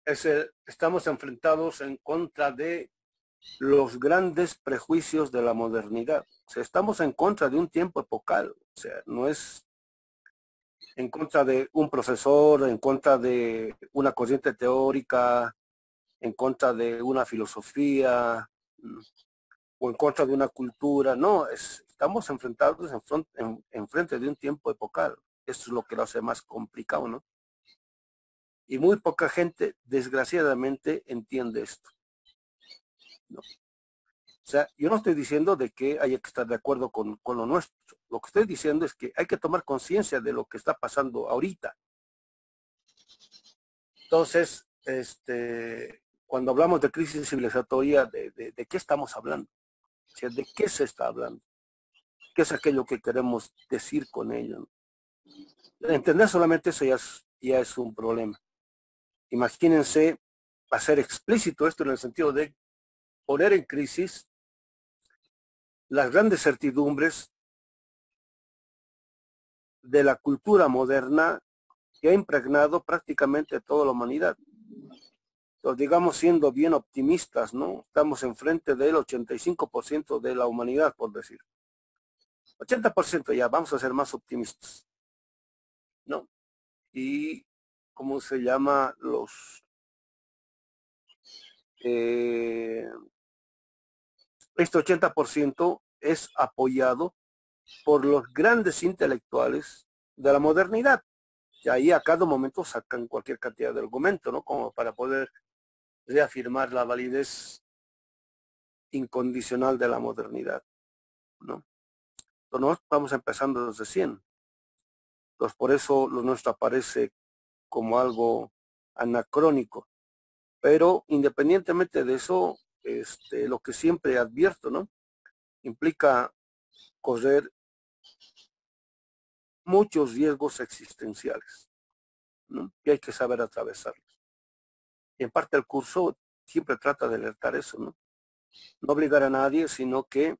Estamos enfrentados en contra de los grandes prejuicios de la modernidad. O sea, estamos en contra de un tiempo epocal. O sea, no es en contra de un profesor, en contra de una corriente teórica, en contra de una filosofía o en contra de una cultura. No, estamos enfrentados en frente de un tiempo epocal. Eso es lo que lo hace más complicado, ¿no? Y muy poca gente, desgraciadamente, entiende esto, ¿no? O sea, yo no estoy diciendo de que haya que estar de acuerdo con lo nuestro. Lo que estoy diciendo es que hay que tomar conciencia de lo que está pasando ahorita. Entonces, cuando hablamos de crisis civilizatoria, ¿de qué estamos hablando? O sea, ¿de qué se está hablando? ¿Qué es aquello que queremos decir con ello? Entender solamente eso ya es un problema. Imagínense hacer explícito esto en el sentido de poner en crisis las grandes certidumbres de la cultura moderna que ha impregnado prácticamente toda la humanidad. Entonces, digamos, siendo bien optimistas, ¿no? Estamos enfrente del 85% de la humanidad, por decir. 80% ya, vamos a ser más optimistas, ¿no? Y, ¿cómo se llama? Eh, este 80% es apoyado por los grandes intelectuales de la modernidad. Y ahí a cada momento sacan cualquier cantidad de argumento, ¿no? Como para poder reafirmar la validez incondicional de la modernidad, ¿no? Entonces, nosotros vamos empezando desde 100. Entonces, por eso lo nuestro aparece como algo anacrónico. Pero independientemente de eso, lo que siempre advierto, ¿no? Implica correr muchos riesgos existenciales, ¿no? Y hay que saber atravesarlos. Y en parte el curso siempre trata de alertar eso, ¿no? No obligar a nadie, sino que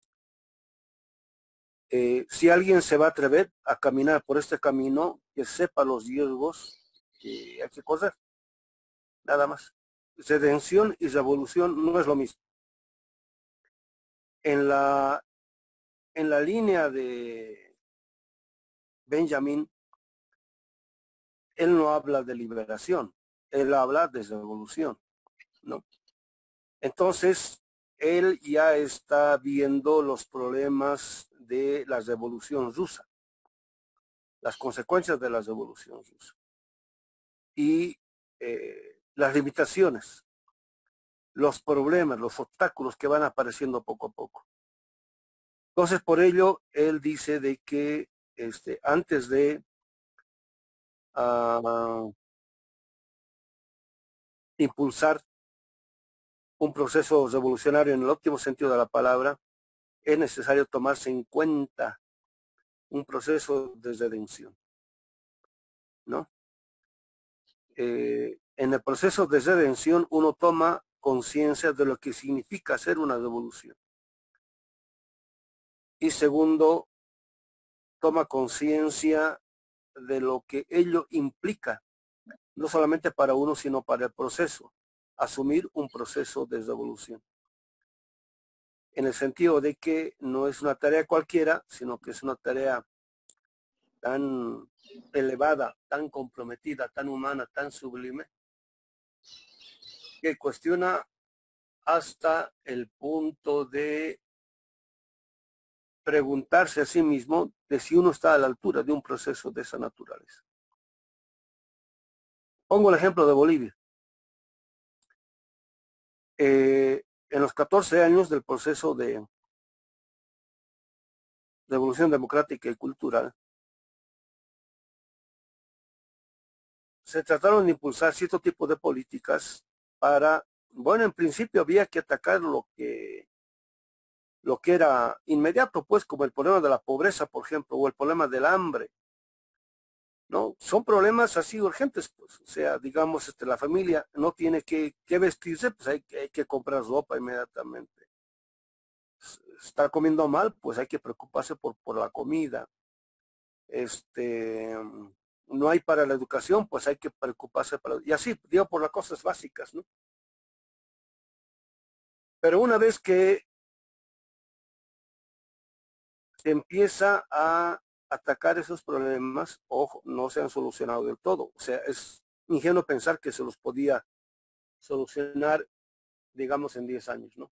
si alguien se va a atrever a caminar por este camino, que sepa los riesgos que hay que correr, nada más. Redención y revolución no es lo mismo. En la, en la línea de Benjamin, él no habla de liberación, él habla de revolución, ¿no? Entonces, él ya está viendo los problemas de la revolución rusa, las consecuencias de la revolución rusa y las limitaciones, los problemas, los obstáculos que van apareciendo poco a poco. Entonces, por ello, él dice de que antes de uh, impulsar un proceso revolucionario en el óptimo sentido de la palabra, es necesario tomarse en cuenta un proceso de redención, ¿no? En el proceso de redención uno toma conciencia de lo que significa hacer una revolución. Y segundo, toma conciencia de lo que ello implica, no solamente para uno, sino para el proceso, asumir un proceso de revolución. En el sentido de que no es una tarea cualquiera, sino que es una tarea tan elevada, tan comprometida, tan humana, tan sublime, que cuestiona hasta el punto de preguntarse a sí mismo de si uno está a la altura de un proceso de esa naturaleza. Pongo el ejemplo de Bolivia. En los 14 años del proceso de revolución democrática y cultural, se trataron de impulsar cierto tipo de políticas para, bueno, en principio había que atacar lo que era inmediato, pues como el problema de la pobreza, por ejemplo, o el problema del hambre, ¿no? Son problemas así urgentes, pues, o sea, digamos, la familia no tiene que vestirse, pues hay que comprar ropa inmediatamente. Está comiendo mal, pues hay que preocuparse por la comida. Este, no hay para la educación, pues hay que preocuparse y así, digo, por las cosas básicas, ¿no? Pero una vez que se empieza a atacar esos problemas, ojo, no se han solucionado del todo. O sea, es ingenuo pensar que se los podía solucionar, digamos, en 10 años, ¿no?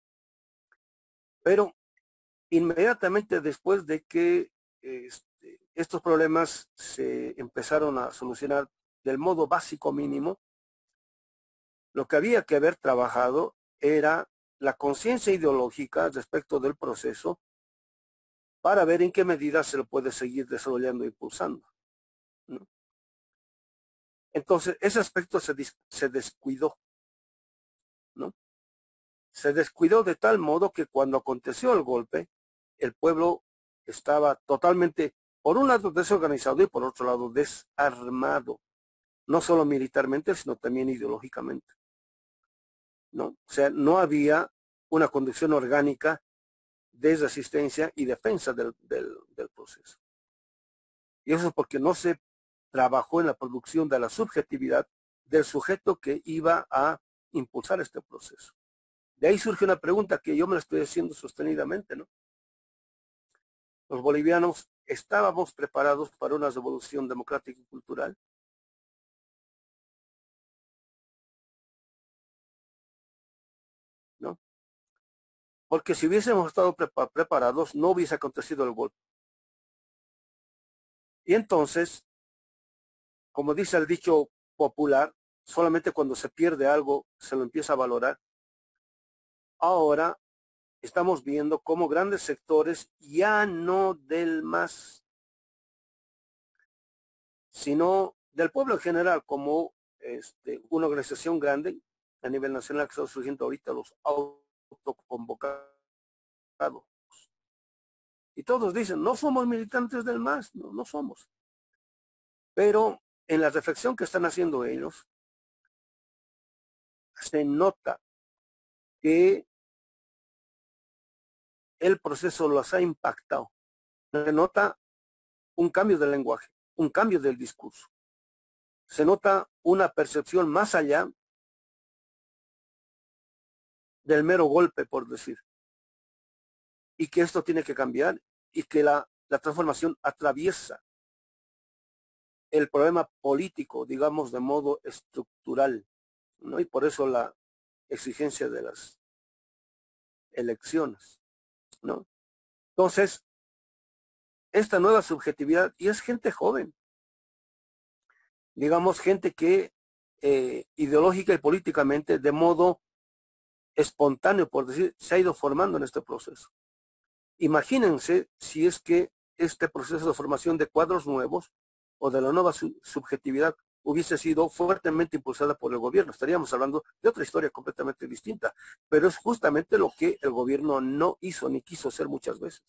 Pero inmediatamente después de que estos problemas se empezaron a solucionar del modo básico mínimo, lo que había que haber trabajado era la conciencia ideológica respecto del proceso para ver en qué medida se lo puede seguir desarrollando e impulsando, ¿no? Entonces, ese aspecto se descuidó, ¿no? Se descuidó de tal modo que cuando aconteció el golpe, el pueblo estaba totalmente, por un lado, desorganizado y por otro lado, desarmado, no solo militarmente, sino también ideológicamente, ¿no? O sea, no había una conducción orgánica de resistencia y defensa del proceso. Y eso es porque no se trabajó en la producción de la subjetividad del sujeto que iba a impulsar este proceso. De ahí surge una pregunta que yo me la estoy haciendo sostenidamente, ¿no? Los bolivianos estábamos preparados para una revolución democrática y cultural. ¿No? Porque si hubiésemos estado preparados, no hubiese acontecido el golpe. Y entonces, como dice el dicho popular, solamente cuando se pierde algo se lo empieza a valorar. Ahora estamos viendo cómo grandes sectores, ya no del MAS, sino del pueblo en general, como una organización grande a nivel nacional que está surgiendo ahorita, los autoconvocados. Y todos dicen, no somos militantes del MAS, no, no somos. Pero en la reflexión que están haciendo ellos, se nota que el proceso los ha impactado. Se nota un cambio del lenguaje, un cambio del discurso. Se nota una percepción más allá del mero golpe, por decir. Y que esto tiene que cambiar y que la transformación atraviesa el problema político, digamos, de modo estructural, ¿no? Y por eso la exigencia de las elecciones, ¿no? Entonces, esta nueva subjetividad, y es gente joven, digamos, gente que ideológica y políticamente, de modo espontáneo, por decir, se ha ido formando en este proceso. Imagínense si es que este proceso de formación de cuadros nuevos o de la nueva subjetividad hubiese sido fuertemente impulsada por el gobierno. Estaríamos hablando de otra historia completamente distinta, pero es justamente lo que el gobierno no hizo ni quiso hacer muchas veces.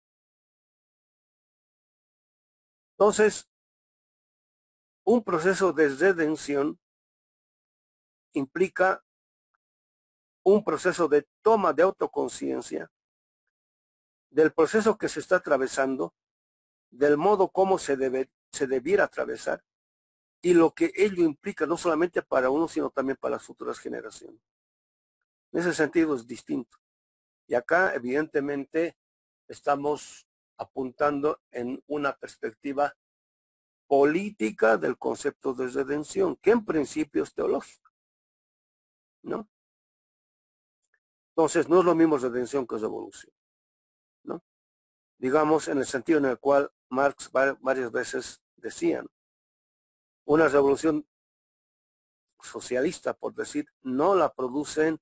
Entonces, un proceso de redención implica un proceso de toma de autoconciencia del proceso que se está atravesando, del modo como se debiera atravesar y lo que ello implica no solamente para uno, sino también para las futuras generaciones. En ese sentido es distinto. Y acá, evidentemente, estamos apuntando en una perspectiva política del concepto de redención, que en principio es teológico, ¿no? Entonces, no es lo mismo redención que revolución, ¿no? Digamos, en el sentido en el cual Marx varias veces decían, una revolución socialista, por decir, no la producen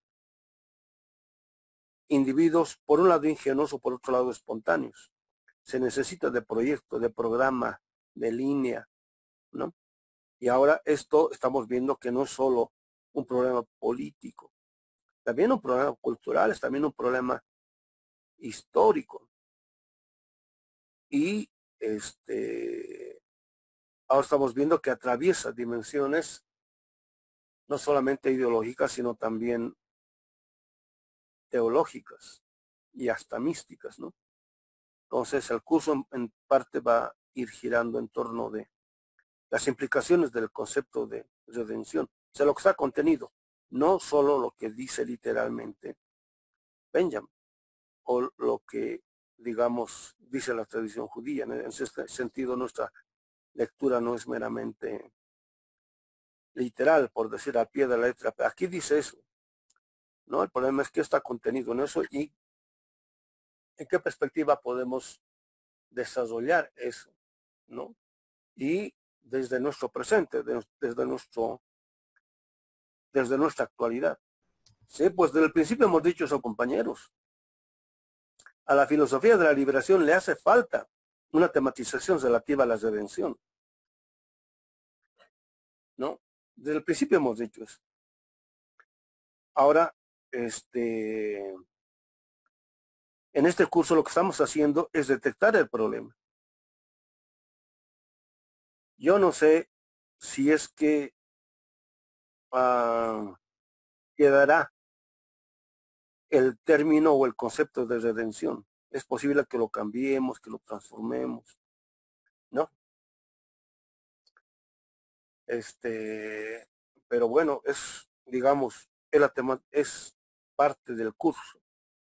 individuos, por un lado ingenuos o por otro lado espontáneos. Se necesita de proyecto, de programa, de línea, ¿no? Y ahora esto estamos viendo que no es solo un problema político, también un problema cultural, es también un problema histórico. Y ahora estamos viendo que atraviesa dimensiones no solamente ideológicas, sino también teológicas y hasta místicas, ¿no? Entonces el curso en parte va a ir girando en torno de las implicaciones del concepto de redención, o sea, lo que está contenido, no solo lo que dice literalmente Benjamin, o lo que, digamos, dice la tradición judía. En ese sentido, nuestra lectura no es meramente literal, por decir al pie de la letra. Aquí dice eso, ¿no? El problema es que está contenido en eso y en qué perspectiva podemos desarrollar eso, ¿no? Y desde nuestro presente, desde nuestra actualidad. Sí, pues desde el principio hemos dicho eso, compañeros. A la filosofía de la liberación le hace falta una tematización relativa a la redención, ¿no? Desde el principio hemos dicho eso. Ahora, en este curso lo que estamos haciendo es detectar el problema. Yo no sé si es que quedará el término o el concepto de redención. Es posible que lo cambiemos, que lo transformemos, ¿no? Pero bueno, es, digamos, es parte del curso.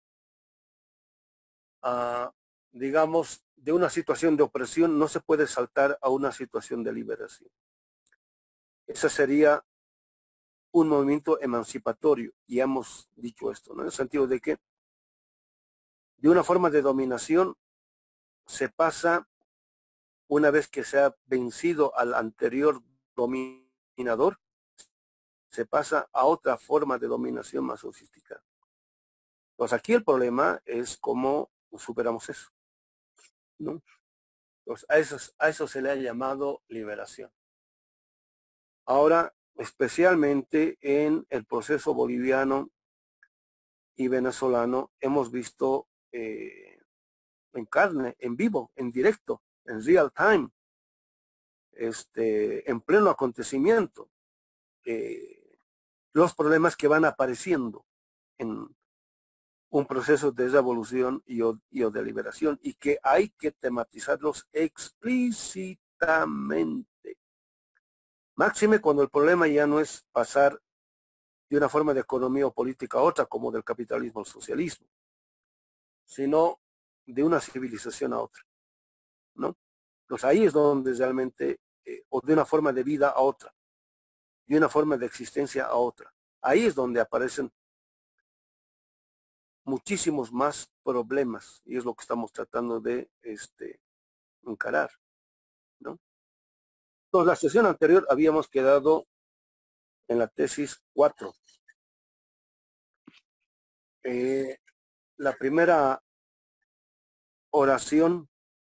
Ah, digamos, de una situación de opresión no se puede saltar a una situación de liberación. Ese sería un movimiento emancipatorio, y hemos dicho esto, ¿no? En el sentido de que de una forma de dominación se pasa, una vez que se ha vencido al anterior dominador, se pasa a otra forma de dominación más sofisticada. Pues aquí el problema es cómo superamos eso, ¿no? Pues a eso se le ha llamado liberación. Ahora, especialmente en el proceso boliviano y venezolano, hemos visto en carne, en vivo, en directo, en real time, en pleno acontecimiento, los problemas que van apareciendo en un proceso de revolución y de liberación, y que hay que tematizarlos explícitamente. Máxime cuando el problema ya no es pasar de una forma de economía o política a otra, como del capitalismo al socialismo, sino de una civilización a otra, ¿no? Pues ahí es donde realmente, o de una forma de vida a otra, de una forma de existencia a otra. Ahí es donde aparecen muchísimos más problemas, y es lo que estamos tratando de encarar, ¿no? Entonces, la sesión anterior habíamos quedado en la tesis 4. La primera oración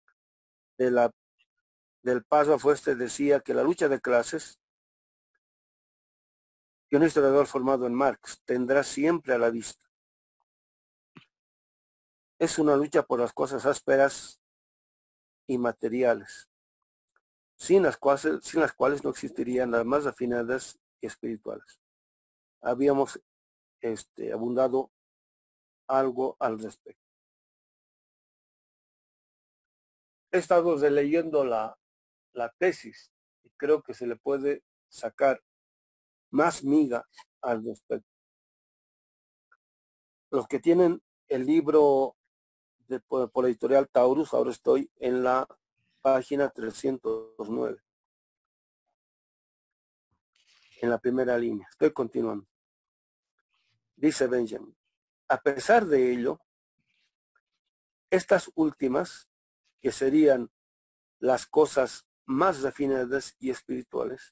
del párrafo decía que la lucha de clases que un historiador formado en Marx tendrá siempre a la vista es una lucha por las cosas ásperas y materiales, sin las cuales no existirían las más refinadas y espirituales. Habíamos abundado algo al respecto. He estado releyendo la tesis y creo que se le puede sacar más miga al respecto. Los que tienen el libro por editorial Taurus, ahora estoy en la página 309, en la primera línea. Estoy continuando. Dice Benjamin, a pesar de ello, estas últimas, que serían las cosas más refinadas y espirituales,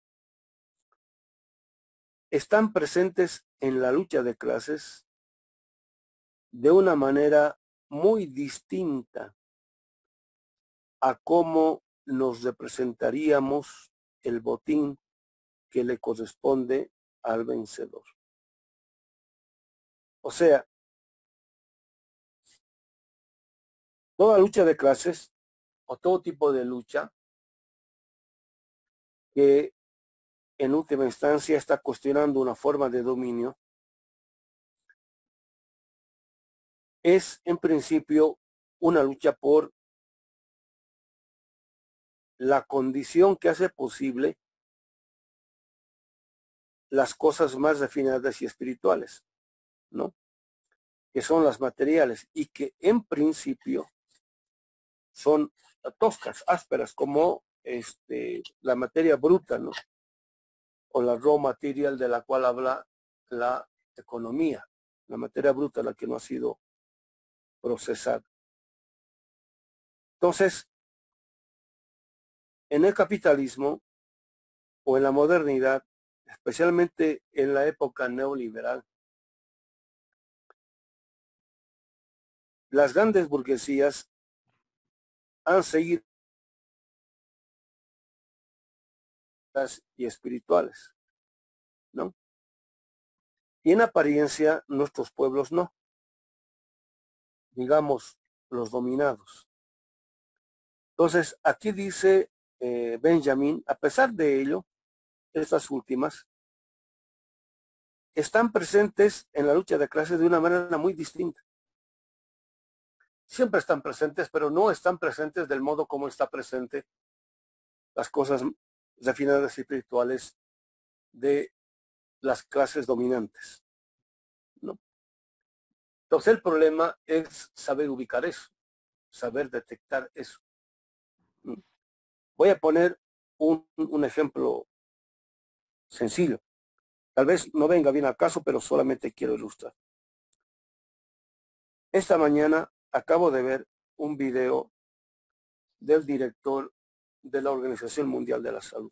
están presentes en la lucha de clases de una manera muy distinta a cómo nos representaríamos el botín que le corresponde al vencedor. O sea, toda lucha de clases o todo tipo de lucha que en última instancia está cuestionando una forma de dominio es en principio una lucha por la condición que hace posible las cosas más refinadas y espirituales, ¿no? Que son las materiales y que en principio son toscas, ásperas, como la materia bruta, ¿no? O la raw material de la cual habla la economía, la materia bruta, la que no ha sido procesada. Entonces, en el capitalismo o en la modernidad, especialmente en la época neoliberal, las grandes burguesías han seguido y espirituales, ¿no? Y en apariencia nuestros pueblos no, digamos los dominados. Entonces, aquí dice Benjamin, a pesar de ello, estas últimas están presentes en la lucha de clases de una manera muy distinta. Siempre están presentes, pero no están presentes del modo como está presente las cosas refinadas y espirituales de las clases dominantes, ¿no? Entonces el problema es saber ubicar eso, saber detectar eso, ¿no? Voy a poner un ejemplo sencillo. Tal vez no venga bien al caso, pero solamente quiero ilustrar. Esta mañana acabo de ver un video del director de la Organización Mundial de la Salud,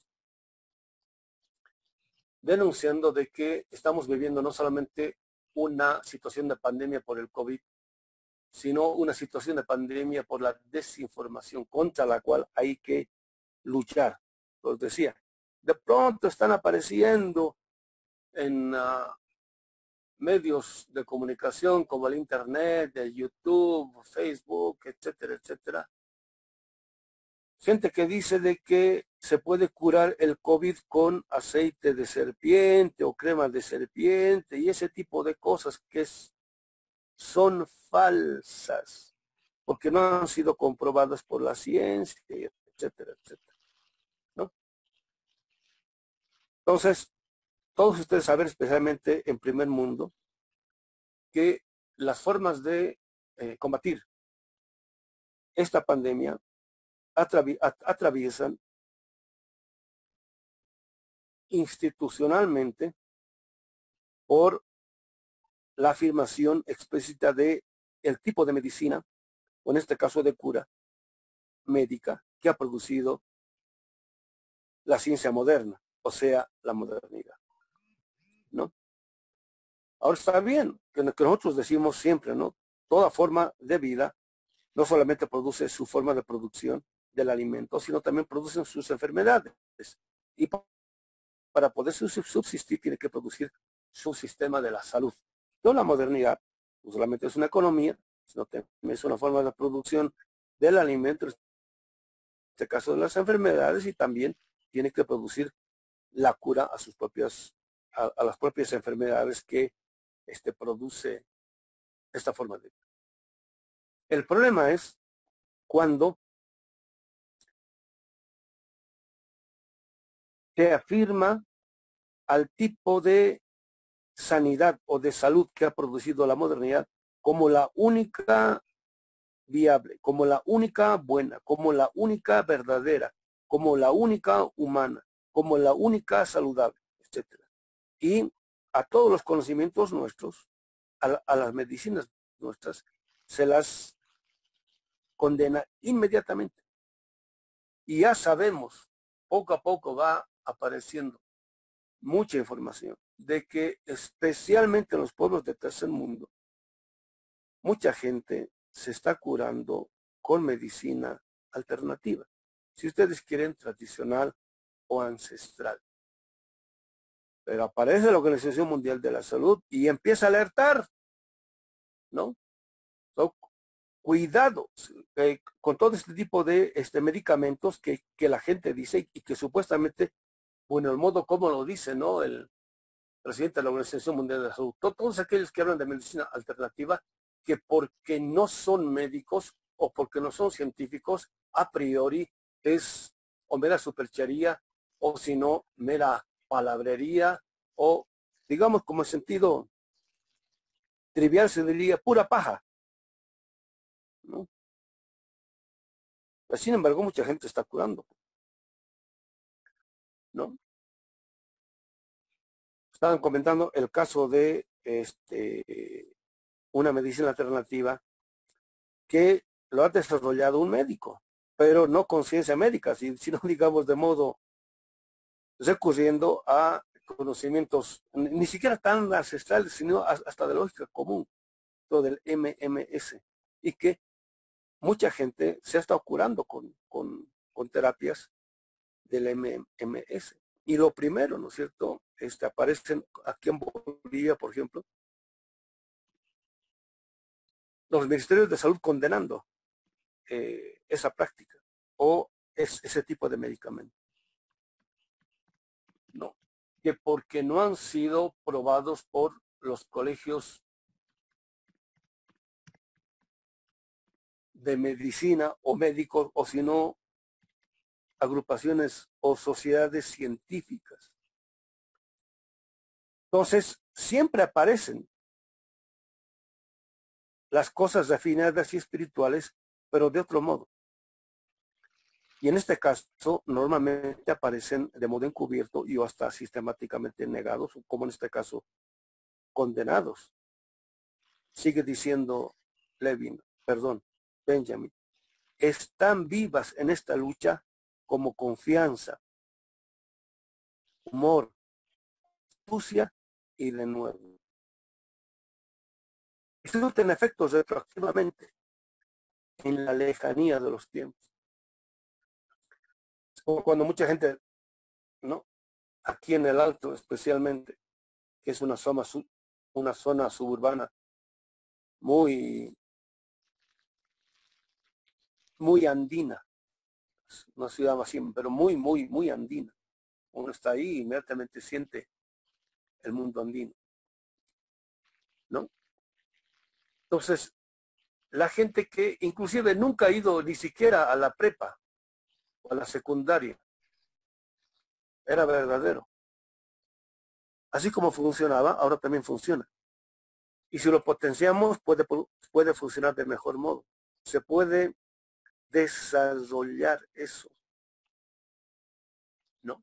denunciando de que estamos viviendo no solamente una situación de pandemia por el COVID, sino una situación de pandemia por la desinformación contra la cual hay que luchar. Los decía, de pronto están apareciendo en medios de comunicación como el Internet, el YouTube, Facebook, etcétera, etcétera, gente que dice de que se puede curar el COVID con aceite de serpiente o crema de serpiente y ese tipo de cosas que son falsas porque no han sido comprobadas por la ciencia, etcétera, etcétera, ¿no? Entonces, todos ustedes saben, especialmente en primer mundo, que las formas de combatir esta pandemia atraviesan institucionalmente por la afirmación explícita de el tipo de medicina, o en este caso de cura médica, que ha producido la ciencia moderna, o sea, la modernidad, ¿no? Ahora está bien, que nosotros decimos siempre, ¿no? Toda forma de vida no solamente produce su forma de producción del alimento, sino también producen sus enfermedades. Y para poder subsistir tiene que producir su sistema de la salud. Toda la modernidad no solamente es una economía, sino también es una forma de producción del alimento, en este caso de las enfermedades, y también tiene que producir la cura a sus propias, a las propias enfermedades que produce esta forma de vida. El problema es cuando se afirma al tipo de sanidad o de salud que ha producido la modernidad como la única viable, como la única buena, como la única verdadera, como la única humana, como la única saludable, etcétera. Y a todos los conocimientos nuestros, a las medicinas nuestras, se las condena inmediatamente. Y ya sabemos, poco a poco va apareciendo mucha información de que especialmente en los pueblos de tercer mundo, mucha gente se está curando con medicina alternativa. Si ustedes quieren, tradicional o ancestral. Pero aparece la Organización Mundial de la Salud y empieza a alertar, ¿no? So, cuidado con todo este tipo de medicamentos que la gente dice y que supuestamente, bueno, el modo como lo dice, ¿no? El presidente de la Organización Mundial de la Salud, todos aquellos que hablan de medicina alternativa, que porque no son médicos o porque no son científicos, a priori es o mera superchería, o si no, mera palabrería, o digamos como en sentido trivial se diría pura paja, ¿no? Pues, sin embargo, mucha gente está curando, ¿no? Estaban comentando el caso de una medicina alternativa que lo ha desarrollado un médico, pero no con ciencia médica, sino digamos de modo recurriendo a conocimientos ni siquiera tan ancestrales, sino hasta de lógica común, todo del MMS, y que mucha gente se ha estado curando con terapias del MMS. Y lo primero, ¿no es cierto? Aparecen aquí en Bolivia, por ejemplo, los ministerios de salud condenando esa práctica o ese tipo de medicamento. No, que porque no han sido probados por los colegios de medicina o médicos, o si no, agrupaciones o sociedades científicas. Entonces, siempre aparecen las cosas refinadas y espirituales, pero de otro modo. Y en este caso, normalmente aparecen de modo encubierto y hasta sistemáticamente negados, como en este caso, condenados. Sigue diciendo Benjamin, están vivas en esta lucha como confianza, humor, astucia y de nuevo. Esto tiene efectos retroactivamente en la lejanía de los tiempos. Es como cuando mucha gente, ¿no? Aquí en el Alto especialmente, que es una zona suburbana muy, muy andina, una ciudad así, pero muy, muy, muy andina. Uno está ahí y inmediatamente siente el mundo andino, ¿no? Entonces, la gente que inclusive nunca ha ido ni siquiera a la prepa o a la secundaria, era verdadero. Así como funcionaba, ahora también funciona. Y si lo potenciamos, puede funcionar de mejor modo. Se puede desarrollar eso, ¿no?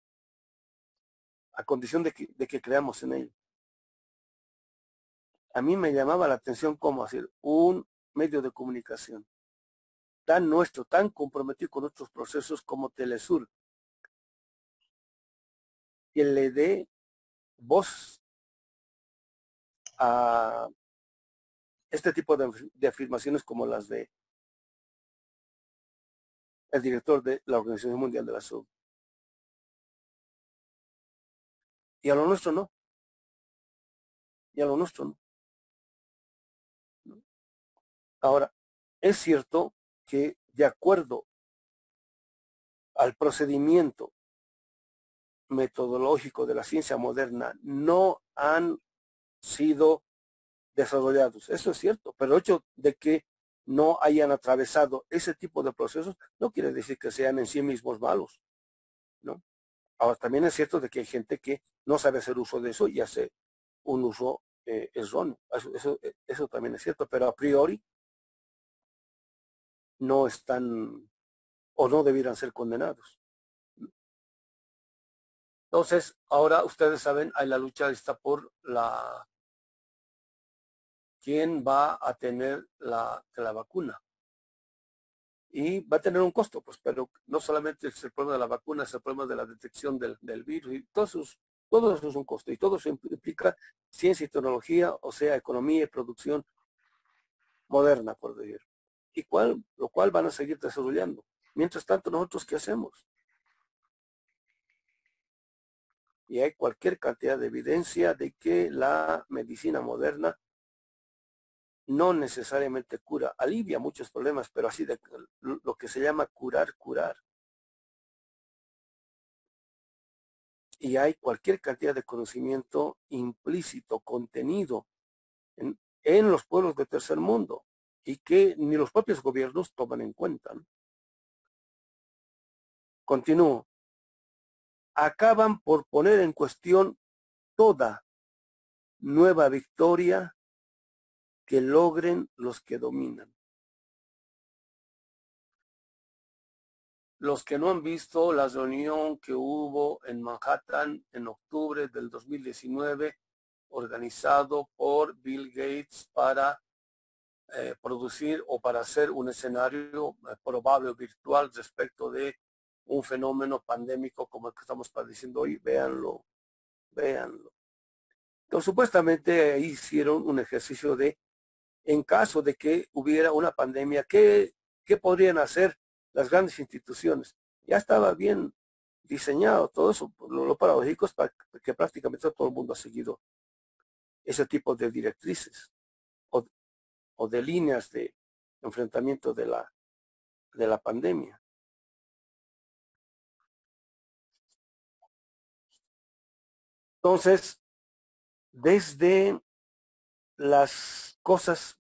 A condición de que creamos en ello. A mí me llamaba la atención cómo hacer un medio de comunicación tan nuestro, tan comprometido con nuestros procesos como Telesur, que le dé voz a este tipo de afirmaciones como las de el director de la Organización Mundial de la Salud. Y a lo nuestro no. Y a lo nuestro no. Ahora, es cierto que de acuerdo al procedimiento metodológico de la ciencia moderna no han sido desarrollados. Eso es cierto, pero el hecho de que no hayan atravesado ese tipo de procesos no quiere decir que sean en sí mismos malos, ¿no? Ahora, también es cierto de que hay gente que no sabe hacer uso de eso y hace un uso erróneo. Eso también es cierto, pero a priori no están o no debieran ser condenados. Entonces, ahora ustedes saben, hay la lucha está por quién va a tener la vacuna. Y va a tener un costo, pues, pero no solamente es el problema de la vacuna, es el problema de la detección del virus, y todo eso es un costo, y todo eso implica ciencia y tecnología, o sea, economía y producción moderna, por decir. Lo cual van a seguir desarrollando. Mientras tanto, nosotros, ¿qué hacemos? Y hay cualquier cantidad de evidencia de que la medicina moderna no necesariamente cura, alivia muchos problemas, pero así de lo que se llama curar. Y hay cualquier cantidad de conocimiento implícito, contenido en los pueblos de tercer mundo y que ni los propios gobiernos toman en cuenta, ¿no? Continúo. Acaban por poner en cuestión toda nueva victoria que logren los que dominan. Los que no han visto la reunión que hubo en Manhattan en octubre del 2019, organizado por Bill Gates para producir o para hacer un escenario probable o virtual respecto de un fenómeno pandémico como el que estamos padeciendo hoy, véanlo, véanlo. Entonces, supuestamente ahí hicieron un ejercicio de, en caso de que hubiera una pandemia, ¿qué podrían hacer las grandes instituciones? Ya estaba bien diseñado todo eso. Lo paradójico es que prácticamente todo el mundo ha seguido ese tipo de directrices o de líneas de enfrentamiento de la pandemia. Entonces, desde las cosas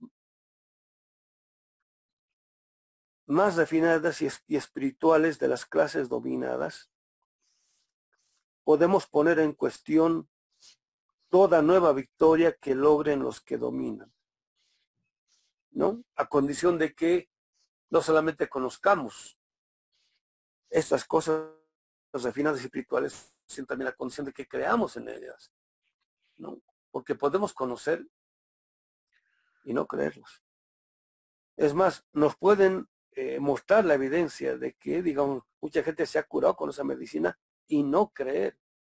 más refinadas y espirituales de las clases dominadas, podemos poner en cuestión toda nueva victoria que logren los que dominan, ¿no? A condición de que no solamente conozcamos estas cosas refinadas y espirituales, sino también a condición de que creamos en ellas, ¿no? Porque podemos conocer y no creerlos. Es más, nos pueden mostrar la evidencia de que, digamos, mucha gente se ha curado con esa medicina y no creer.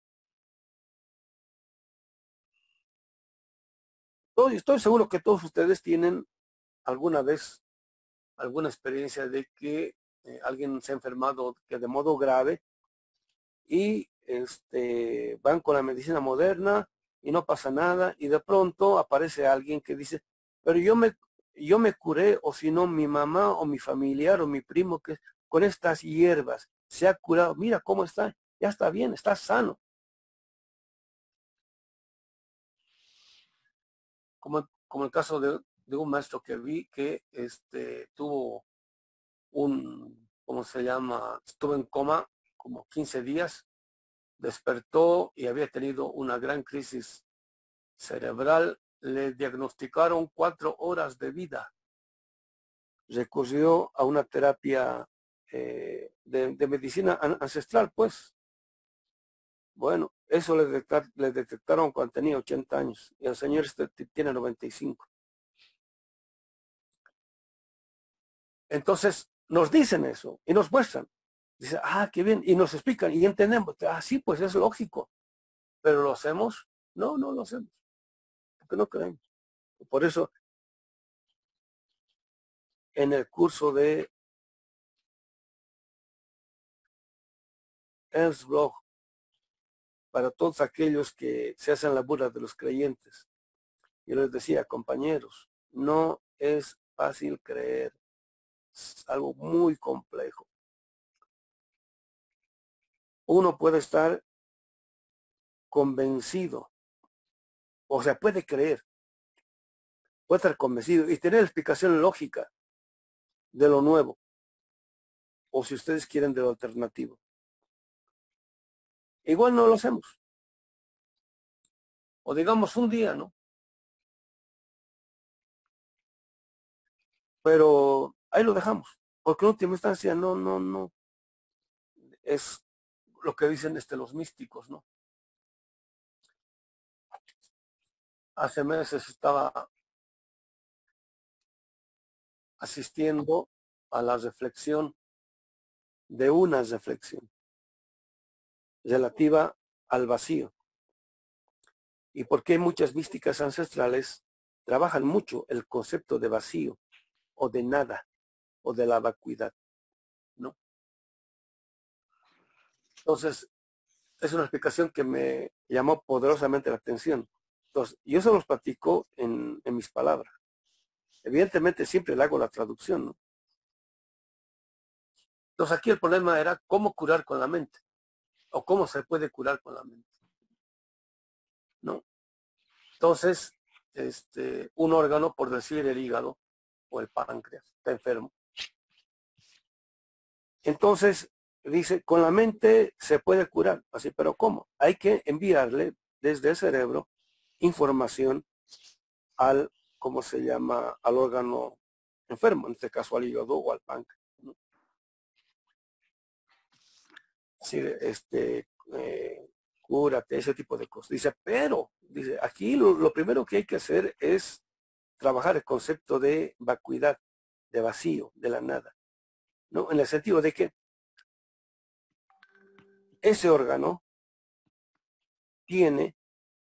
Estoy seguro que todos ustedes tienen alguna vez alguna experiencia de que alguien se ha enfermado que de modo grave y van con la medicina moderna y no pasa nada y de pronto aparece alguien que dice, pero yo me curé, o si no mi mamá o mi familiar o mi primo que con estas hierbas se ha curado, mira cómo está, ya está bien, está sano. Como el caso de un maestro que vi que tuvo ¿cómo se llama? Estuvo en coma como 15 días, despertó y había tenido una gran crisis cerebral, le diagnosticaron 4 horas de vida. Recurrió a una terapia de medicina ancestral, pues. Bueno, eso le detectaron cuando tenía 80 años y el señor tiene 95. Entonces, nos dicen eso y nos muestran. Dice, qué bien, y nos explican y entendemos. Sí, pues es lógico, pero ¿lo hacemos? No, no lo hacemos, porque no creemos. Por eso, en el curso de Ernst Bloch, para todos aquellos que se hacen la burla de los creyentes, yo les decía, compañeros, no es fácil creer, es algo muy complejo. Uno puede estar convencido, o sea, puede creer, puede estar convencido y tener explicación lógica de lo nuevo, o si ustedes quieren de lo alternativo. Igual no lo hacemos. O digamos un día, ¿no? Pero ahí lo dejamos, porque en última instancia no, es lo que dicen los místicos, ¿no? Hace meses estaba asistiendo a la reflexión de una reflexión relativa al vacío. Y porque muchas místicas ancestrales trabajan mucho el concepto de vacío o de nada o de la vacuidad, ¿no? Entonces, es una explicación que me llamó poderosamente la atención. Entonces, yo se los platico en mis palabras. Evidentemente siempre le hago la traducción, ¿no? Entonces aquí el problema era cómo curar con la mente o cómo se puede curar con la mente, ¿no? Entonces, un órgano, por decir el hígado o el páncreas, está enfermo. Entonces, dice, con la mente se puede curar, así, pero ¿cómo? Hay que enviarle desde el cerebro información al, ¿cómo se llama? Al órgano enfermo, en este caso al hígado o al páncreas, ¿no? Así, cúrate, ese tipo de cosas. Dice, pero, dice, aquí lo primero que hay que hacer es trabajar el concepto de vacuidad, de vacío, de la nada, ¿no? En el sentido de que ese órgano tiene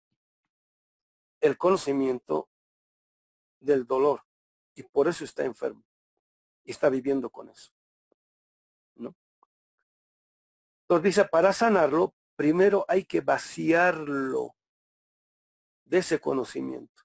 el conocimiento del dolor y por eso está enfermo y está viviendo con eso, ¿no? Entonces dice, para sanarlo, primero hay que vaciarlo de ese conocimiento,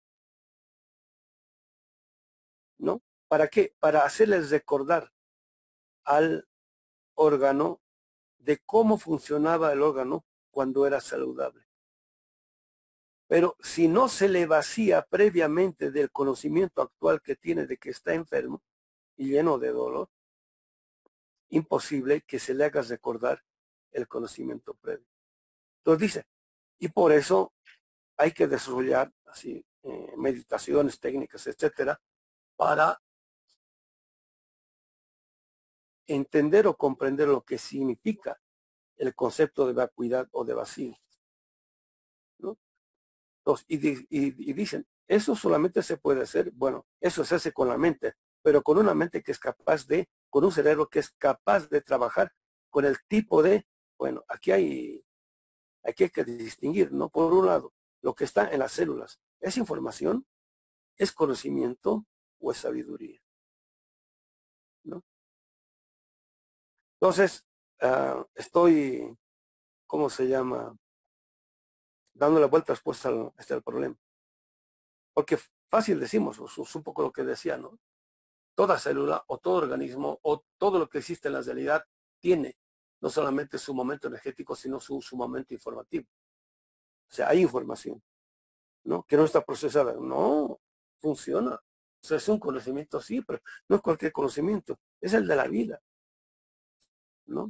¿no? ¿Para qué? Para hacerles recordar al órgano de cómo funcionaba el órgano cuando era saludable. Pero si no se le vacía previamente del conocimiento actual que tiene de que está enfermo y lleno de dolor, imposible que se le haga recordar el conocimiento previo. Entonces dice, y por eso hay que desarrollar así meditaciones, técnicas, etcétera, para entender o comprender lo que significa el concepto de vacuidad o de vacío, ¿no? Entonces, y dicen, eso solamente se puede hacer, bueno, eso se hace con la mente, pero con una mente que es capaz de, con un cerebro que es capaz de trabajar con el tipo de, bueno, aquí hay que distinguir, ¿no? Por un lado, lo que está en las células, ¿es información, es conocimiento o es sabiduría? ¿No? Entonces, estoy, ¿cómo se llama? Dándole vueltas pues al problema. Porque fácil decimos, es un poco lo que decía, ¿no? Toda célula o todo organismo o todo lo que existe en la realidad tiene no solamente su momento energético, sino su momento informativo. O sea, hay información, ¿no? Que no está procesada. No, funciona. O sea, es un conocimiento, sí, pero no es cualquier conocimiento. Es el de la vida, ¿no?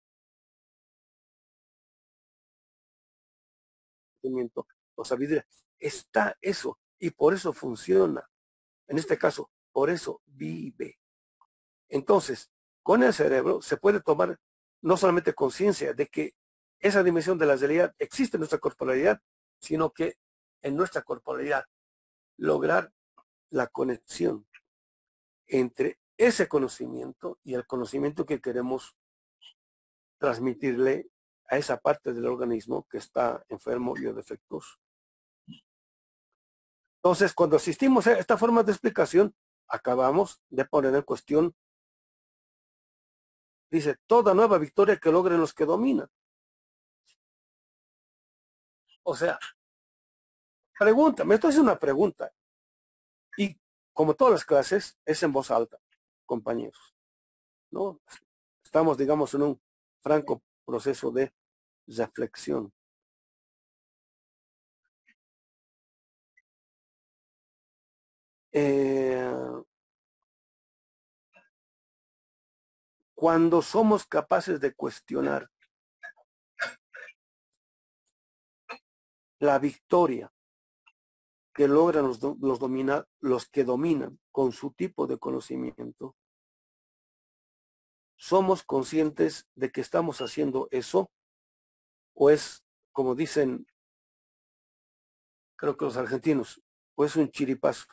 Conocimiento o sabiduría. Está eso. Y por eso funciona. En este caso, por eso vive. Entonces, con el cerebro se puede tomar no solamente conciencia de que esa dimensión de la realidad existe en nuestra corporalidad, sino que en nuestra corporalidad lograr la conexión entre ese conocimiento y el conocimiento que queremos transmitirle a esa parte del organismo que está enfermo y o defectuoso. Entonces, cuando asistimos a esta forma de explicación, acabamos de poner en cuestión, dice, toda nueva victoria que logren los que dominan. O sea, pregunta, me estoy haciendo una pregunta. Y como todas las clases, es en voz alta, compañeros, ¿no? Estamos, digamos, en un franco proceso de reflexión. Cuando somos capaces de cuestionar la victoria que logran los que dominan con su tipo de conocimiento, ¿somos conscientes de que estamos haciendo eso? ¿O es, como dicen, creo que los argentinos, o es un chiripazo?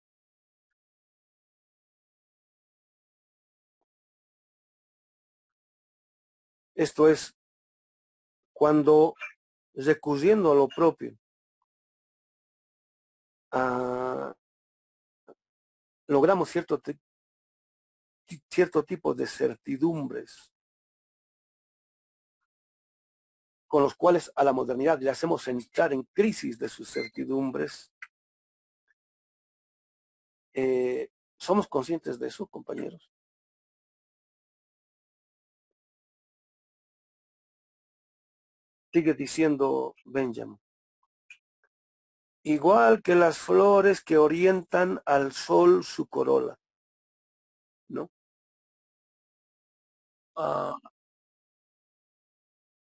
Esto es, cuando recurriendo a lo propio, logramos cierto tipo de certidumbres con los cuales a la modernidad le hacemos entrar en crisis de sus certidumbres. ¿Somos conscientes de eso, compañeros? Sigue diciendo Benjamin. Igual que las flores que orientan al sol su corola, ¿no?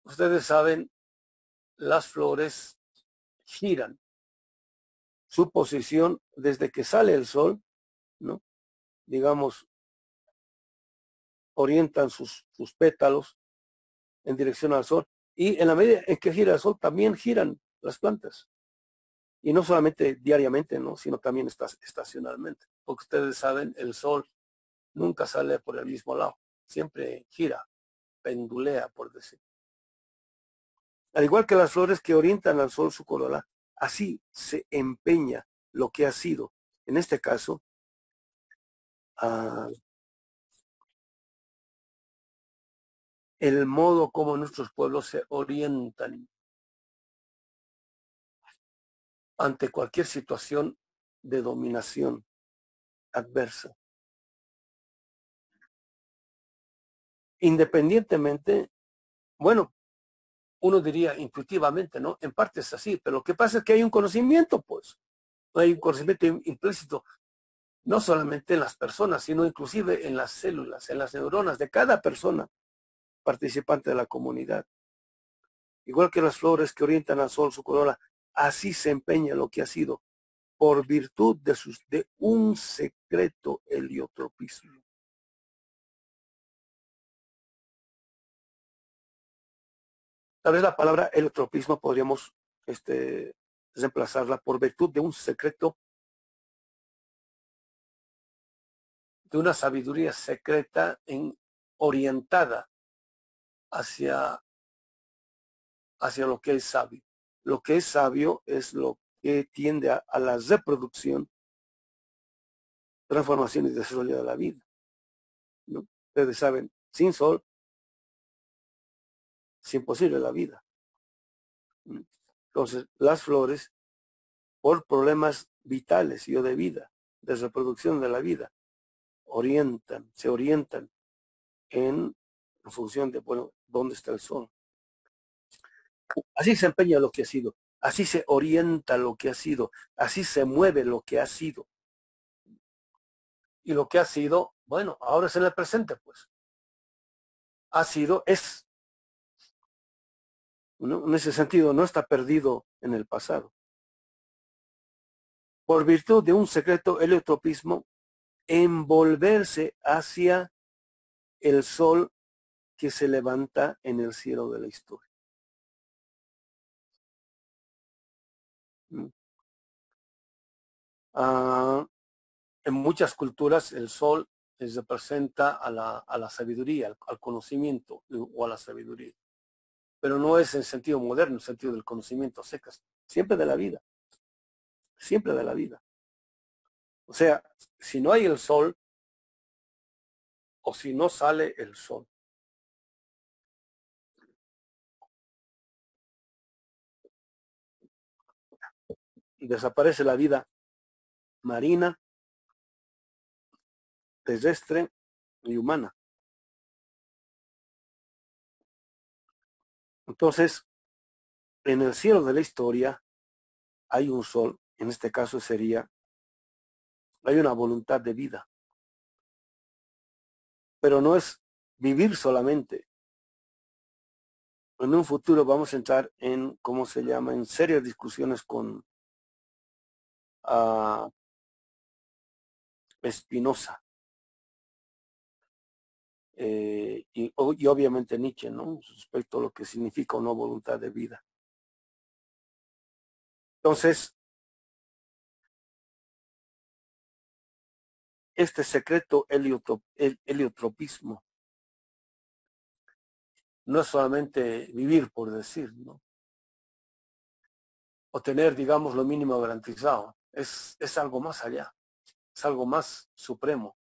Ustedes saben, las flores giran su posición desde que sale el sol, ¿no? Digamos, orientan sus pétalos en dirección al sol y en la medida en que gira el sol también giran las plantas. Y no solamente diariamente, ¿no? Sino también estacionalmente. Porque ustedes saben, el sol nunca sale por el mismo lado, siempre gira, pendulea, por decir. Al igual que las flores que orientan al sol su corola, así se empeña lo que ha sido, en este caso, uh, el modo como nuestros pueblos se orientan ante cualquier situación de dominación adversa. Independientemente, bueno, uno diría intuitivamente, ¿no? En parte es así, pero lo que pasa es que hay un conocimiento, pues. Hay un conocimiento implícito, no solamente en las personas, sino inclusive en las células, en las neuronas de cada persona participante de la comunidad. Igual que las flores que orientan al sol su corola, así se empeña lo que ha sido, por virtud de un secreto heliotropismo. Tal vez la palabra heliotropismo podríamos reemplazarla por virtud de un secreto, de una sabiduría secreta orientada hacia lo que es sabio. Lo que es sabio es lo que tiende a la reproducción, transformación y desarrollo de la vida, ¿no? Ustedes saben, sin sol es imposible la vida. Entonces, las flores, por problemas vitales y o de vida, de reproducción de la vida, se orientan en función de, bueno, dónde está el sol. Así se empeña lo que ha sido, así se orienta lo que ha sido, así se mueve lo que ha sido. Y lo que ha sido, bueno, ahora es en el presente, pues. Ha sido, es, ¿no? En ese sentido, no está perdido en el pasado. Por virtud de un secreto heliotropismo, envolverse hacia el sol que se levanta en el cielo de la historia. En muchas culturas el sol representa a la sabiduría, al conocimiento o a la sabiduría. Pero no es en sentido moderno, en sentido del conocimiento secas, siempre de la vida, siempre de la vida. O sea, si no hay el sol o si no sale el sol, desaparece la vida marina, terrestre y humana. Entonces, en el cielo de la historia hay un sol, en este caso hay una voluntad de vida, pero no es vivir solamente. En un futuro vamos a entrar en, ¿cómo se llama?, en serias discusiones con Spinoza y obviamente Nietzsche, ¿no?, respecto a lo que significa una voluntad de vida. Entonces, este secreto heliotropismo no es solamente vivir por decir, ¿no?, o tener, digamos, lo mínimo garantizado. Es algo más allá, es algo más supremo.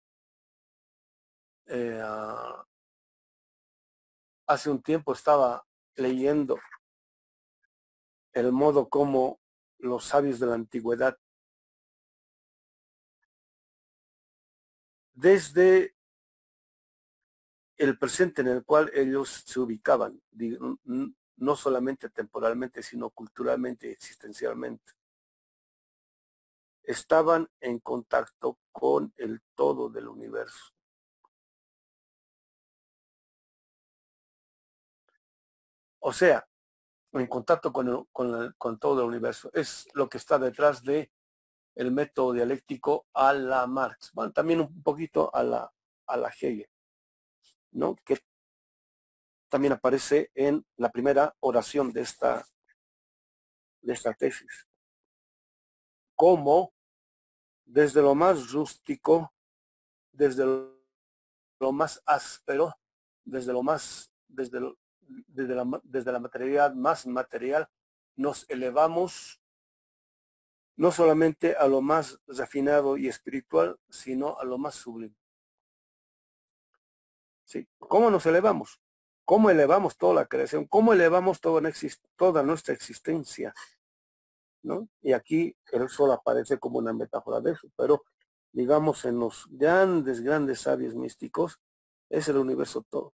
Hace un tiempo estaba leyendo el modo como los sabios de la antigüedad, desde el presente en el cual ellos se ubicaban, no solamente temporalmente, sino culturalmente y existencialmente, estaban en contacto con el todo del universo. O sea, en contacto con todo el universo. Es lo que está detrás de el método dialéctico a la Marx. Bueno, también un poquito a la Hegel, ¿no? Que también aparece en la primera oración de esta tesis. Como desde lo más rústico, desde lo más áspero, desde lo más, desde la materialidad más material, nos elevamos no solamente a lo más refinado y espiritual, sino a lo más sublime. ¿Sí? ¿Cómo nos elevamos? ¿Cómo elevamos toda la creación? ¿Cómo elevamos toda nuestra existencia? ¿No? Y aquí el sol aparece como una metáfora de eso, pero digamos en los grandes sabios místicos, es el universo todo.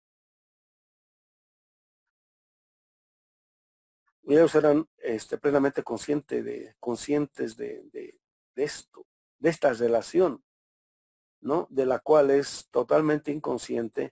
Y ellos eran plenamente conscientes de esto, de esta relación, ¿no? De la cual es totalmente inconsciente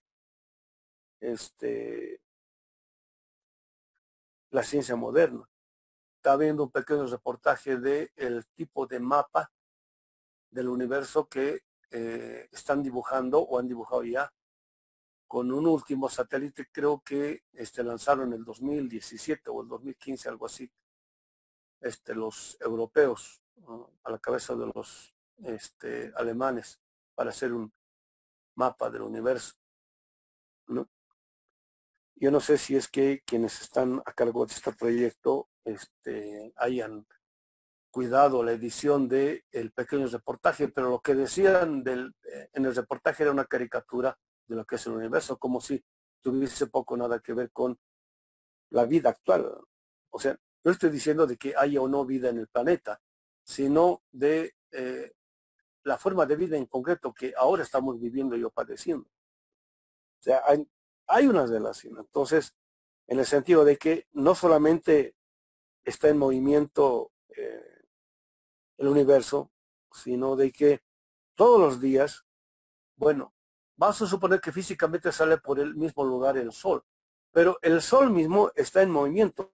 la ciencia moderna. Está viendo un pequeño reportaje de el tipo de mapa del universo que están dibujando o han dibujado ya con un último satélite, creo que lanzaron en el 2017 o el 2015, algo así, los europeos, ¿no? A la cabeza de los alemanes para hacer un mapa del universo, ¿no? Yo no sé si es que quienes están a cargo de este proyecto hayan cuidado la edición de el pequeño reportaje, pero lo que decían en el reportaje era una caricatura de lo que es el universo, como si tuviese poco nada que ver con la vida actual. O sea, no estoy diciendo de que haya o no vida en el planeta, sino de la forma de vida en concreto que ahora estamos viviendo y padeciendo. O sea, hay una relación. Entonces, en el sentido de que no solamente está en movimiento el universo, sino de que todos los días, bueno, vamos a suponer que físicamente sale por el mismo lugar el sol, pero el sol mismo está en movimiento.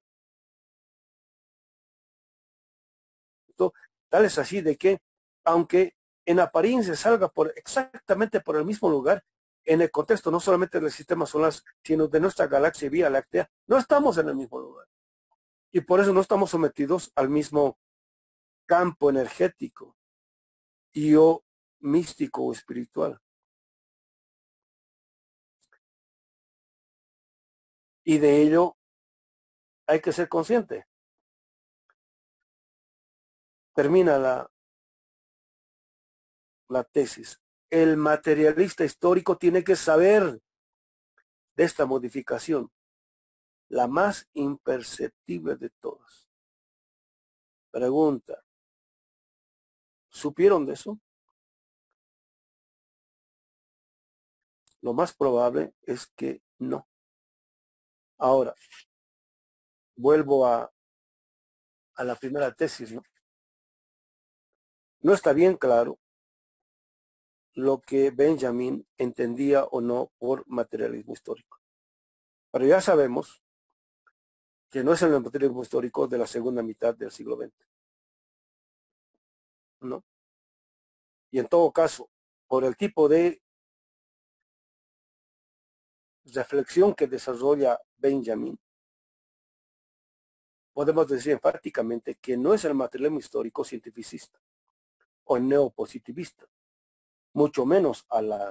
Tal es así de que, aunque en apariencia salga exactamente por el mismo lugar, en el contexto no solamente del sistema solar, sino de nuestra galaxia Vía Láctea, no estamos en el mismo lugar. Y por eso no estamos sometidos al mismo campo energético y o místico o espiritual. Y de ello hay que ser consciente. Termina la tesis. El materialista histórico tiene que saber de esta modificación, la más imperceptible de todas. Pregunta, ¿supieron de eso? Lo más probable es que no. Ahora, vuelvo a la primera tesis, ¿no? No está bien claro lo que Benjamin entendía o no por materialismo histórico. Pero ya sabemos que no es el materialismo histórico de la segunda mitad del siglo XX, ¿no? Y en todo caso, por el tipo de reflexión que desarrolla Benjamin, podemos decir enfáticamente que no es el materialismo histórico cientificista o neopositivista, mucho menos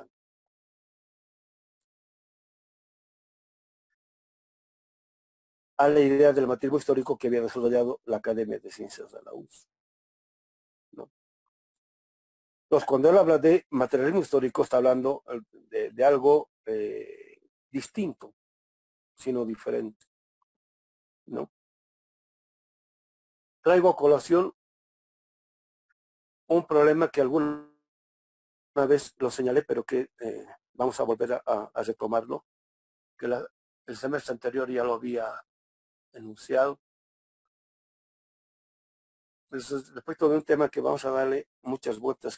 a la idea del materialismo histórico que había desarrollado la Academia de Ciencias de la URSS, ¿no? Entonces, cuando él habla de materialismo histórico, está hablando de algo distinto, sino diferente, ¿no? Traigo a colación un problema que alguna vez lo señalé, pero que vamos a volver a retomarlo, que el semestre anterior ya lo había enunciado. Entonces, respecto de un tema que vamos a darle muchas vueltas,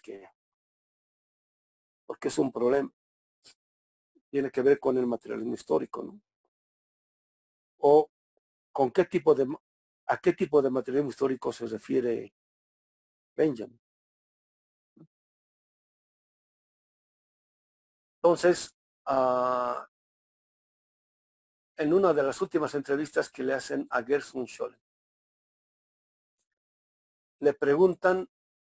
porque es un problema, tiene que ver con el materialismo histórico, ¿no? O con a qué tipo de materialismo histórico se refiere Benjamin. Entonces, en una de las últimas entrevistas que le hacen a Gershom Scholem, le preguntan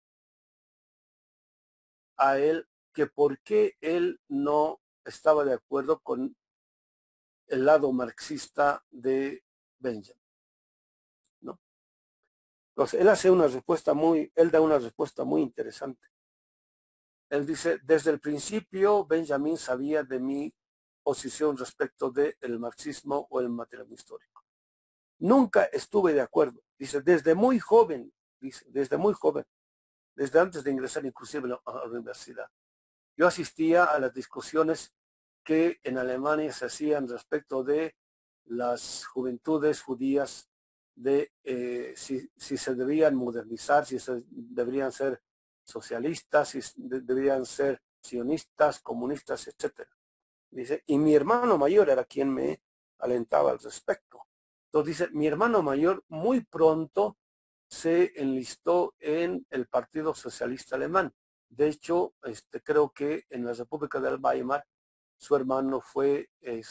a él que por qué él no estaba de acuerdo con el lado marxista de Benjamin, ¿no? Entonces, él da una respuesta muy interesante. Él dice, desde el principio Benjamin sabía de mi posición respecto del marxismo o el materialismo histórico. Nunca estuve de acuerdo. Dice, desde muy joven, desde antes de ingresar inclusive a la universidad. Yo asistía a las discusiones que en Alemania se hacían respecto de las juventudes judías, de si se debían modernizar, si se deberían ser socialistas, si deberían ser sionistas, comunistas, etcétera. Dice, y mi hermano mayor era quien me alentaba al respecto. Entonces dice, mi hermano mayor muy pronto se enlistó en el Partido Socialista Alemán. De hecho, creo que en la República del Weimar su hermano fue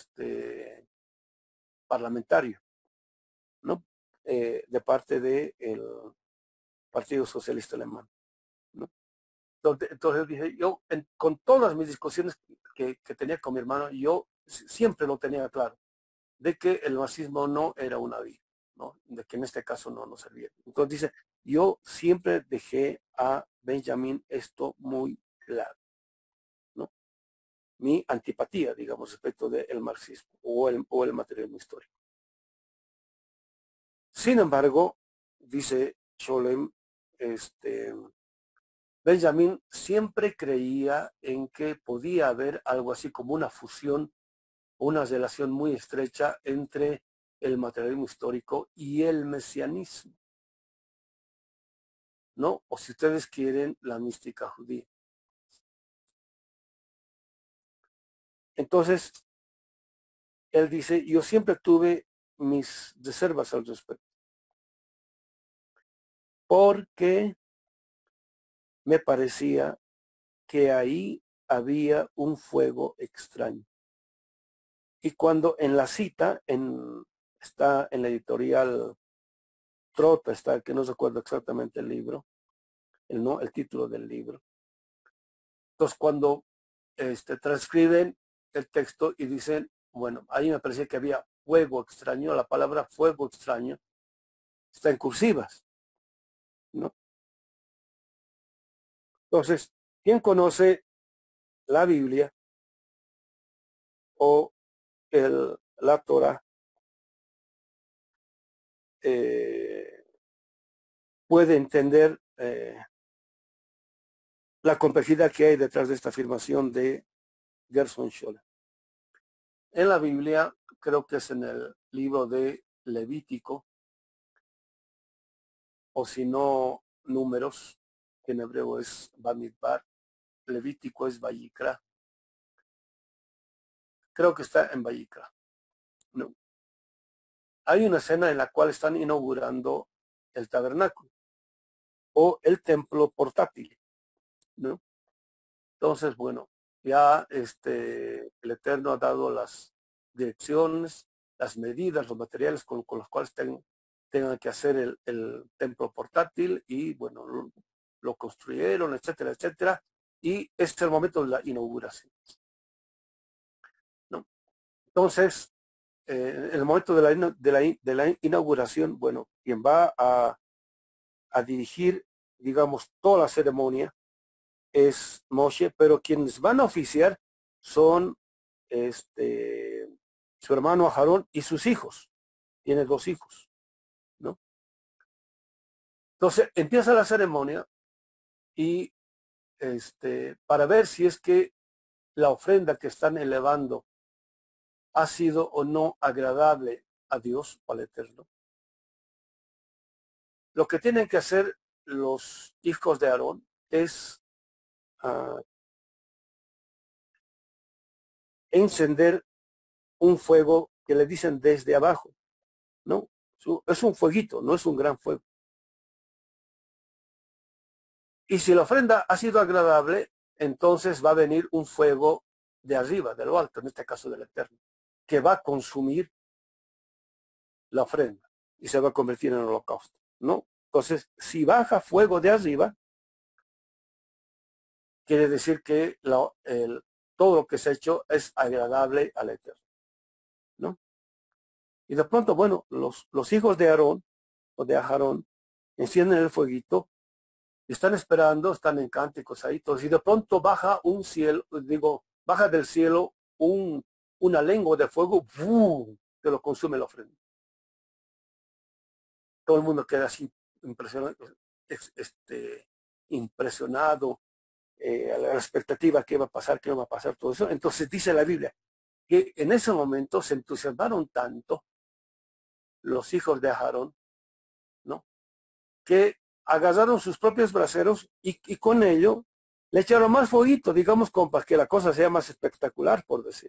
parlamentario, ¿no? De parte del Partido Socialista Alemán, ¿no? Entonces dije, yo con todas mis discusiones que tenía con mi hermano, yo siempre lo tenía claro, de que el marxismo no era una vía, ¿no? De que en este caso no servía. Entonces dice, yo siempre dejé a Benjamin esto muy claro, ¿no? Mi antipatía, digamos, respecto del marxismo o el materialismo histórico. Sin embargo, dice Scholem, Benjamin siempre creía en que podía haber algo así como una fusión, una relación muy estrecha entre el materialismo histórico y el mesianismo, ¿no? O si ustedes quieren, la mística judía. Entonces, él dice, yo siempre tuve mis reservas al respecto, porque me parecía que ahí había un fuego extraño. Y cuando en la cita, está en la editorial Trota, está, que no recuerdo exactamente el libro, el título del libro. Entonces, cuando transcriben el texto y dicen, bueno, ahí me parecía que había fuego extraño, la palabra fuego extraño está en cursivas, ¿no? Entonces, ¿quién conoce la Biblia o la Torah? Puede entender la complejidad que hay detrás de esta afirmación de Gershom Scholem. En la Biblia, creo que es en el libro de Levítico, o si no, Números, que en hebreo es Bamidbar, Levítico es Vayikra. Creo que está en Vayikra, ¿no? Hay una escena en la cual están inaugurando el tabernáculo o el templo portátil, ¿no? Entonces, bueno, ya el Eterno ha dado las direcciones, las medidas, los materiales con los cuales tengan que hacer el templo portátil y, bueno, lo construyeron, etcétera, etcétera. Y este es el momento de la inauguración, ¿no? Entonces, en el momento de la inauguración, bueno, quien va a dirigir, digamos, toda la ceremonia es Moshe, pero quienes van a oficiar son su hermano Aarón y sus hijos. Tiene 2 hijos, ¿no? Entonces empieza la ceremonia y para ver si es que la ofrenda que están elevando ha sido o no agradable a Dios o al Eterno. Lo que tienen que hacer los hijos de Aarón es encender un fuego que le dicen desde abajo, ¿no? Es un fueguito, no es un gran fuego. Y si la ofrenda ha sido agradable, entonces va a venir un fuego de arriba, de lo alto, en este caso del Eterno, que va a consumir la ofrenda y se va a convertir en holocausto, ¿no? Entonces, si baja fuego de arriba, quiere decir que todo lo que se ha hecho es agradable al Eterno, ¿no? Y de pronto, bueno, los hijos de Aarón o de Aarón encienden el fueguito y están esperando, están en cánticos ahí todos, y de pronto baja baja del cielo una lengua de fuego, ¡bum!, que lo consume la ofrenda. Todo el mundo queda así impresionado, impresionado, a la expectativa que va a pasar, qué va a pasar, todo eso. Entonces dice la Biblia que en ese momento se entusiasmaron tanto los hijos de Aarón, ¿no?, que agarraron sus propios braseros y con ello le echaron más fueguito, digamos, como para que la cosa sea más espectacular, por decir.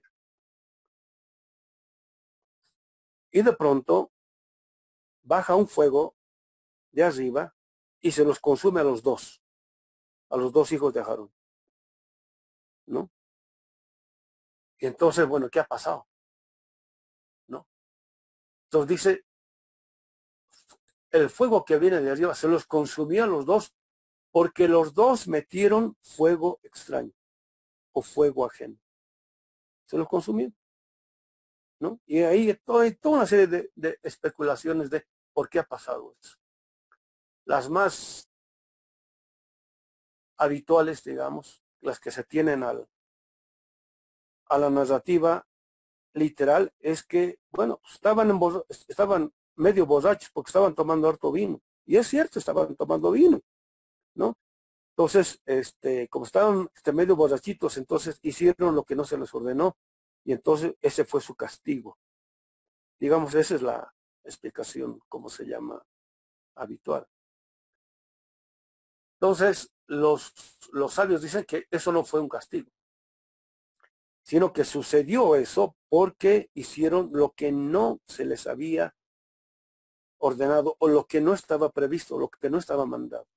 Y de pronto baja un fuego de arriba y se los consume a los dos hijos de Aarón, ¿no? Y entonces, bueno, ¿qué ha pasado? ¿No? Entonces dice, el fuego que viene de arriba se los consumió a los dos porque los dos metieron fuego extraño o fuego ajeno. Se los consumió, ¿no? Y ahí hay toda una serie de especulaciones de por qué ha pasado eso. Las más habituales, digamos, las que se tienen a la narrativa literal, es que, bueno, estaban medio borrachos porque estaban tomando harto vino. Y es cierto, estaban tomando vino, ¿no? Entonces, como estaban medio borrachitos, entonces hicieron lo que no se les ordenó y entonces ese fue su castigo. Digamos, esa es la explicación, como se llama, habitual. Entonces, los sabios dicen que eso no fue un castigo, sino que sucedió eso porque hicieron lo que no se les había ordenado o lo que no estaba previsto, lo que no estaba mandado.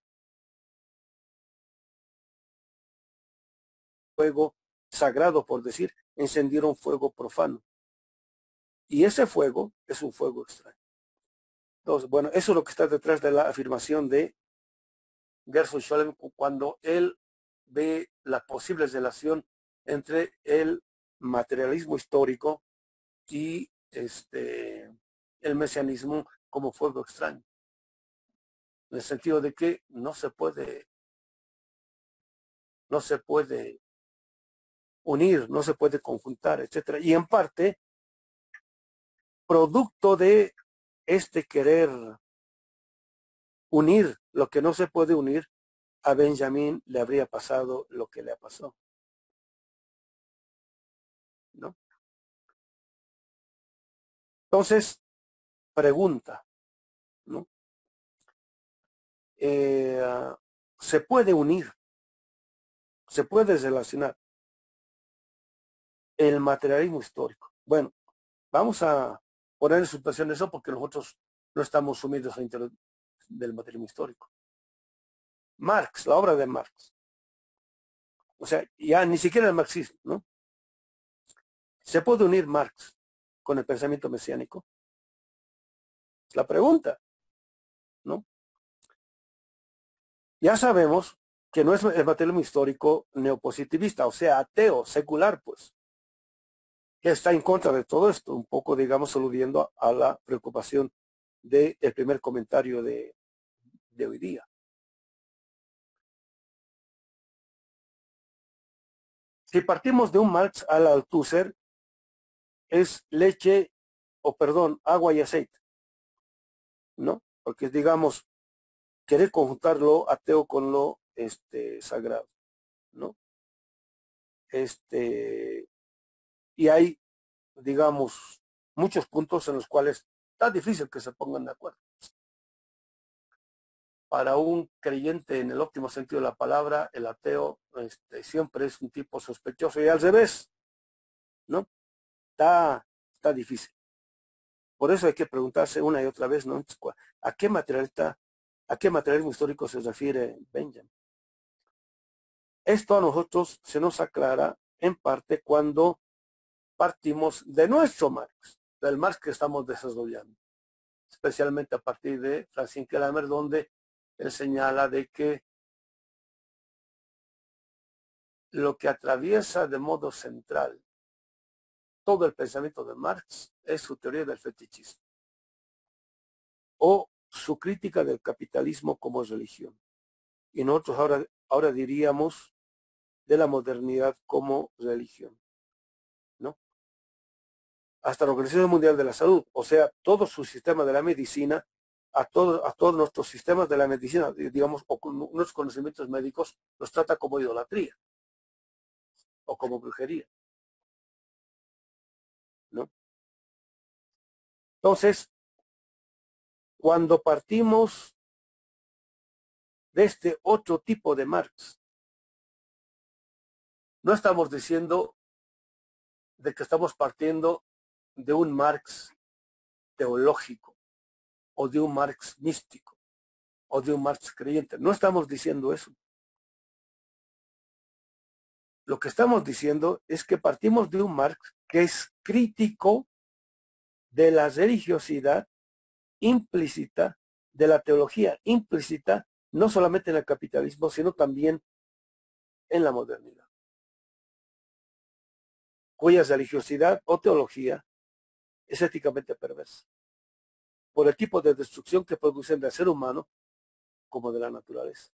Fuego sagrado, por decir, encendieron fuego profano. Y ese fuego es un fuego extraño. Entonces, bueno, eso es lo que está detrás de la afirmación de Gershom Scholem cuando él ve la posible relación entre el materialismo histórico y el mesianismo como fuego extraño. En el sentido de que no se puede unir, no se puede conjuntar, etcétera. Y en parte, producto de querer unir lo que no se puede unir, a Benjamín le habría pasado lo que le ha pasado, ¿no? Entonces, pregunta, ¿no? Eh, ¿Se puede unir? ¿Se puede relacionar el materialismo histórico? Bueno, vamos a poner en situación eso porque nosotros no estamos sumidos dentro del materialismo histórico. Marx, la obra de Marx. O sea, ya ni siquiera el marxismo, ¿no? ¿Se puede unir Marx con el pensamiento mesiánico? Es la pregunta, ¿no? Ya sabemos que no es el materialismo histórico neopositivista, o sea, ateo, secular, pues, que está en contra de todo esto, un poco, digamos, aludiendo a la preocupación del primer comentario de hoy día. Si partimos de un Marx al Althusser, es leche, o perdón, agua y aceite, ¿no? Porque digamos, querer conjuntar lo ateo con lo sagrado, ¿no? Y hay, digamos, muchos puntos en los cuales está difícil que se pongan de acuerdo. Para un creyente en el óptimo sentido de la palabra, el ateo siempre es un tipo sospechoso y al revés, ¿no? Está difícil. Por eso hay que preguntarse una y otra vez, ¿no? ¿A qué materialismo histórico se refiere Benjamin? Esto a nosotros se nos aclara en parte cuando partimos de nuestro Marx, del Marx que estamos desarrollando, especialmente a partir de Francine Kellerman, donde él señala de que lo que atraviesa de modo central todo el pensamiento de Marx es su teoría del fetichismo o su crítica del capitalismo como religión. Y nosotros ahora diríamos de la modernidad como religión, ¿no? Hasta la Organización Mundial de la Salud, o sea, todo su sistema de la medicina, a todos nuestros sistemas de la medicina, digamos, o con nuestros conocimientos médicos, los trata como idolatría o como brujería, ¿no? Entonces, cuando partimos de este otro tipo de Marx, no estamos diciendo de que estamos partiendo de un Marx teológico o de un Marx místico o de un Marx creyente. No estamos diciendo eso. Lo que estamos diciendo es que partimos de un Marx que es crítico de la religiosidad implícita, de la teología implícita, no solamente en el capitalismo, sino también en la modernidad, cuya religiosidad o teología es éticamente perversa, por el tipo de destrucción que producen del ser humano como de la naturaleza.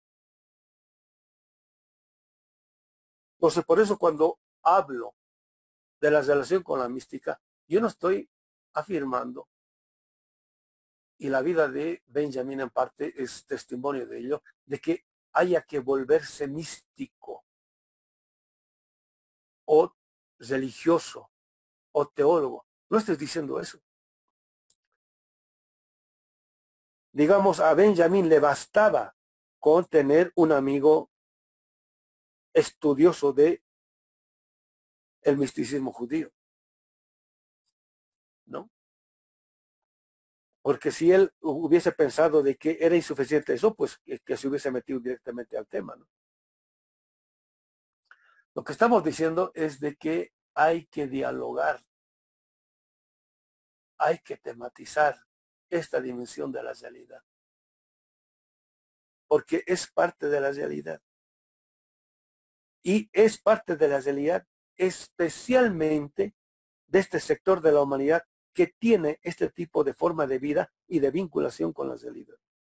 Entonces, por eso cuando hablo de la relación con la mística, yo no estoy afirmando, y la vida de Benjamin en parte es testimonio de ello, de que haya que volverse místico o religioso o teólogo. No estoy diciendo eso. Digamos, a Benjamin le bastaba con tener un amigo estudioso de el misticismo judío, ¿no? Porque si él hubiese pensado de que era insuficiente eso, pues que se hubiese metido directamente al tema, ¿no? Lo que estamos diciendo es de que hay que dialogar, hay que tematizar esta dimensión de la realidad, porque es parte de la realidad. Y es parte de la realidad especialmente de este sector de la humanidad que tiene este tipo de forma de vida y de vinculación con la realidad.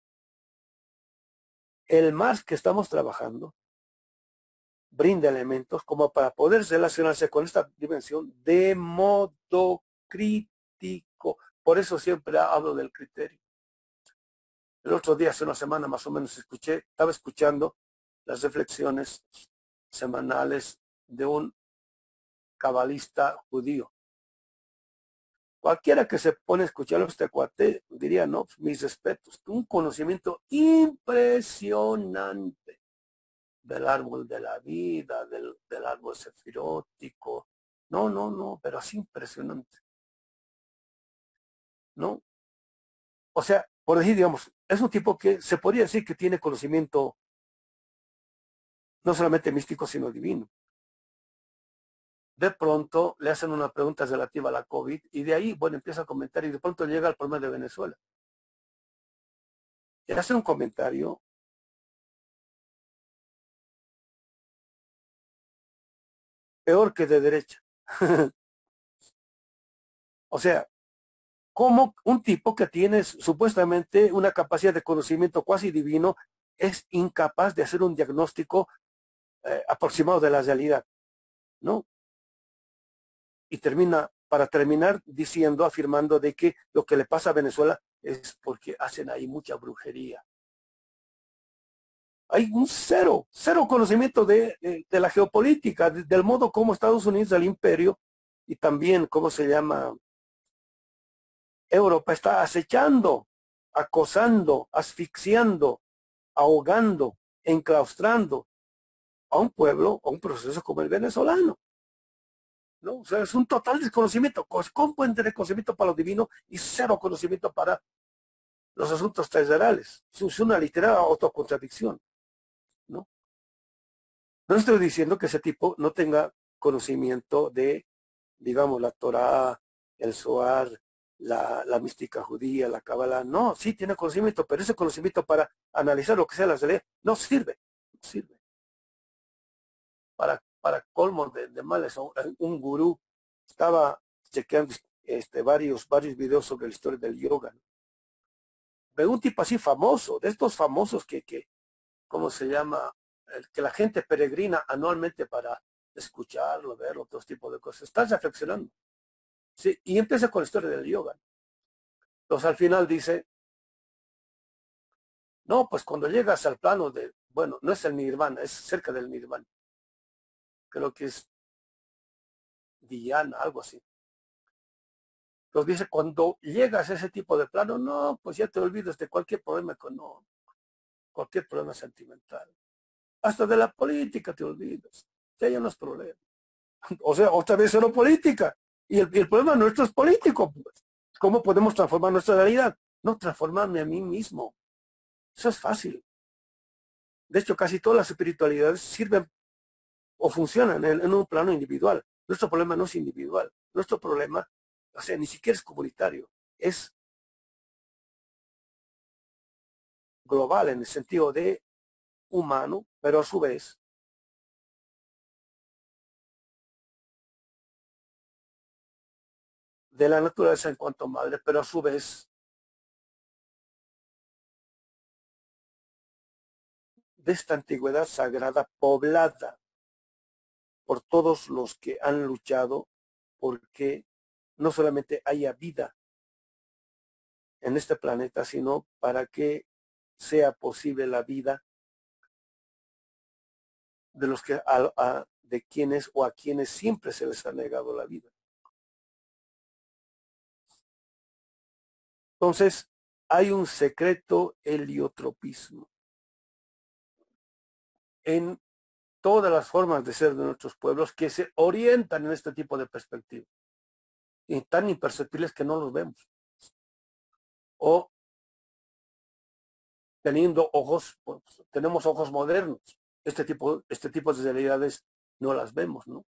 El Marx que estamos trabajando brinda elementos como para poder relacionarse con esta dimensión de modo crítico. Por eso siempre hablo del criterio. El otro día, hace una semana más o menos, estaba escuchando las reflexiones semanales de un cabalista judío. Cualquiera que se pone a escuchar a este cuate diría, no, mis respetos, un conocimiento impresionante del árbol de la vida, del árbol sefirótico. No, pero así impresionante. ¿No? O sea, por decir, digamos, es un tipo que se podría decir que tiene conocimiento no solamente místico, sino divino. De pronto le hacen una pregunta relativa a la COVID y de ahí, bueno, empieza a comentar y de pronto llega al problema de Venezuela. Y hace un comentario peor que de derecha. O sea, como un tipo que tiene supuestamente una capacidad de conocimiento cuasi divino es incapaz de hacer un diagnóstico aproximado de la realidad, ¿no? Y para terminar diciendo, afirmando de que lo que le pasa a Venezuela es porque hacen ahí mucha brujería. Hay un cero conocimiento de la geopolítica, del modo como Estados Unidos, el imperio, y también, ¿cómo se llama? Europa está acechando, acosando, asfixiando, ahogando, enclaustrando a un pueblo, a un proceso como el venezolano, ¿no? O sea, es un total desconocimiento. ¿Cómo pueden tener conocimiento para lo divino y cero conocimiento para los asuntos terrenales? Es una literal autocontradicción, ¿no? No estoy diciendo que ese tipo no tenga conocimiento de, digamos, la Torá, el Zohar, la mística judía, la Kabbalah. No, sí tiene conocimiento, pero ese conocimiento para analizar lo que sea la realidad no sirve, no sirve. Para colmo de males, un gurú estaba chequeando varios videos sobre la historia del yoga, ¿no? Ve un tipo así famoso, de estos famosos ¿cómo se llama? Que la gente peregrina anualmente para escucharlo, verlo, todo tipo de cosas. Estás reflexionando. Sí, y empieza con la historia del yoga. Entonces al final dice, no, pues cuando llegas al plano de, bueno, no es el nirvana, es cerca del nirvana. Creo que es Dhyana, algo así. Entonces dice, cuando llegas a ese tipo de plano, no, pues ya te olvidas de cualquier problema, no, cualquier problema sentimental. Hasta de la política te olvidas. Ya hay unos problemas. O sea, otra vez solo política. Y el problema nuestro es político, pues. ¿Cómo podemos transformar nuestra realidad? No transformarme a mí mismo. Eso es fácil. De hecho, casi todas las espiritualidades sirven o funcionan en un plano individual. Nuestro problema no es individual. Nuestro problema, o sea, ni siquiera es comunitario. Es global en el sentido de humano, pero a su vez de la naturaleza en cuanto a madre, pero a su vez de esta antigüedad sagrada poblada por todos los que han luchado porque no solamente haya vida en este planeta, sino para que sea posible la vida de los que de quienes o a quienes siempre se les ha negado la vida. Entonces, hay un secreto heliotropismo en todas las formas de ser de nuestros pueblos que se orientan en este tipo de perspectiva y tan imperceptibles que no los vemos. O teniendo ojos, pues, tenemos ojos modernos. Este tipo de realidades no las vemos, ¿no?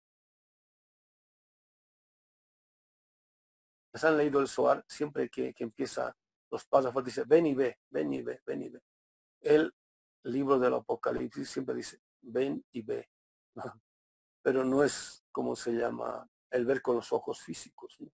Les han leído el Zohar, siempre que empieza los párrafos, dice, ven y ve, ven y ve, ven y ve. El libro del Apocalipsis siempre dice, ven y ve. Pero no es como se llama el ver con los ojos físicos, ¿no?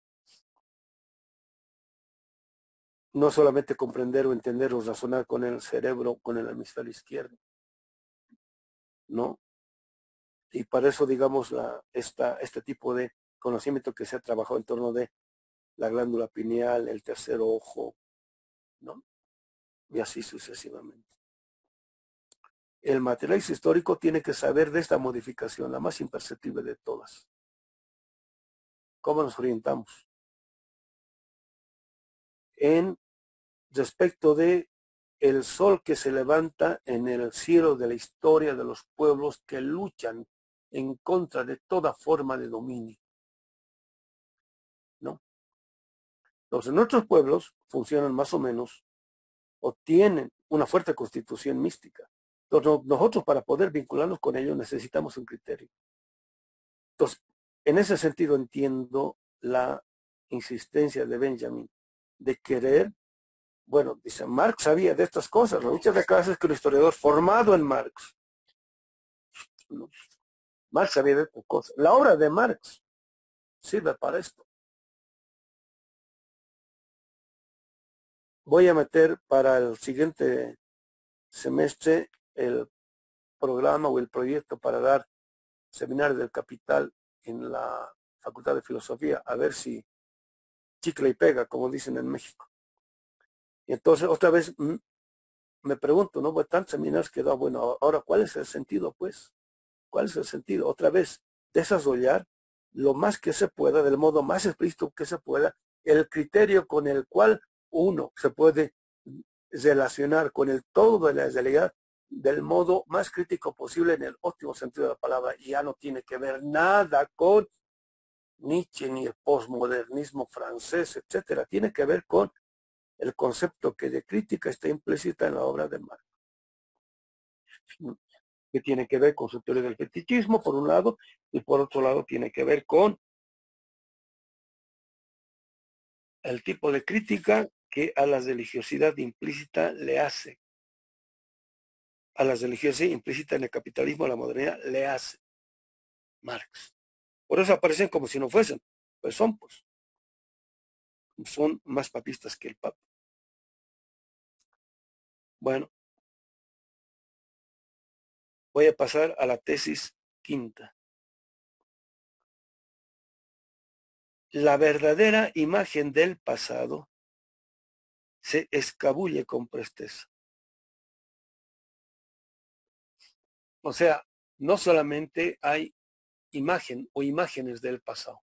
No solamente comprender o entender o razonar con el cerebro, con el hemisferio izquierdo, ¿no? Y para eso, digamos, este tipo de conocimiento que se ha trabajado en torno de la glándula pineal, el tercer ojo, ¿no? Y así sucesivamente. El materialista histórico tiene que saber de esta modificación, la más imperceptible de todas. ¿Cómo nos orientamos? En respecto de el sol que se levanta en el cielo de la historia de los pueblos que luchan en contra de toda forma de dominio, ¿no? Entonces, nuestros pueblos funcionan más o menos o tienen una fuerte constitución mística. Entonces, nosotros para poder vincularnos con ellos necesitamos un criterio. Entonces, en ese sentido entiendo la insistencia de Benjamin de querer, bueno, dice, Marx sabía de estas cosas. Muchas veces que un historiador formado en Marx, ¿no? Marx sabía de estas cosas. La obra de Marx sirve para esto. Voy a meter para el siguiente semestre el programa o el proyecto para dar seminario del capital en la Facultad de Filosofía, a ver si chicle y pega, como dicen en México. Y entonces otra vez me pregunto, ¿no? Pues tantos seminarios que da, bueno, ahora, ¿cuál es el sentido, pues? ¿Cuál es el sentido? Otra vez, desarrollar lo más que se pueda, del modo más explícito que se pueda, el criterio con el cual uno se puede relacionar con el todo de la realidad del modo más crítico posible en el óptimo sentido de la palabra, y ya no tiene que ver nada con Nietzsche ni el posmodernismo francés, etcétera. Tiene que ver con el concepto que de crítica está implícita en la obra de Marx, que tiene que ver con su teoría del fetichismo, por un lado, y por otro lado tiene que ver con el tipo de crítica que a la religiosidad implícita le hace, a la religiosidad implícita en el capitalismo, a la modernidad, le hace Marx. Por eso aparecen como si no fuesen, pues son más papistas que el Papa. Bueno, voy a pasar a la tesis quinta. La verdadera imagen del pasado se escabulle con presteza. O sea, no solamente hay imagen o imágenes del pasado,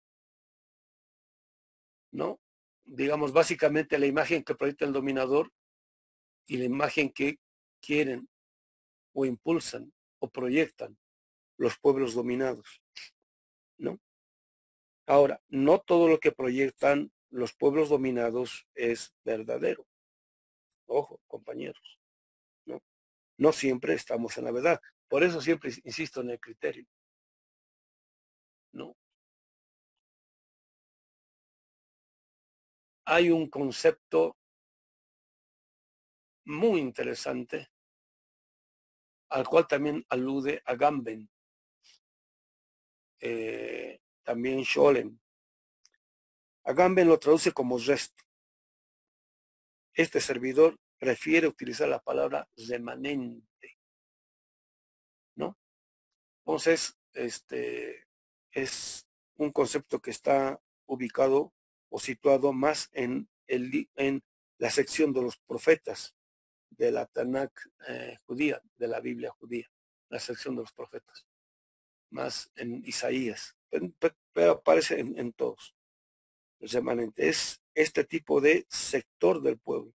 ¿no? Digamos, básicamente la imagen que proyecta el dominador y la imagen que quieren o impulsan o proyectan los pueblos dominados, ¿no? Ahora, no todo lo que proyectan los pueblos dominados es verdadero. Ojo, compañeros, ¿no? No siempre estamos en la verdad. Por eso siempre insisto en el criterio, ¿no? Hay un concepto muy interesante al cual también alude Agamben, también Scholem. Agamben lo traduce como resto. Este servidor prefiere utilizar la palabra remanente, ¿no? Entonces, es un concepto que está ubicado o situado más en la sección de los profetas de la Tanakh judía, de la Biblia judía, la sección de los profetas, más en Isaías, pero aparece en todos. El remanente es este tipo de sector del pueblo,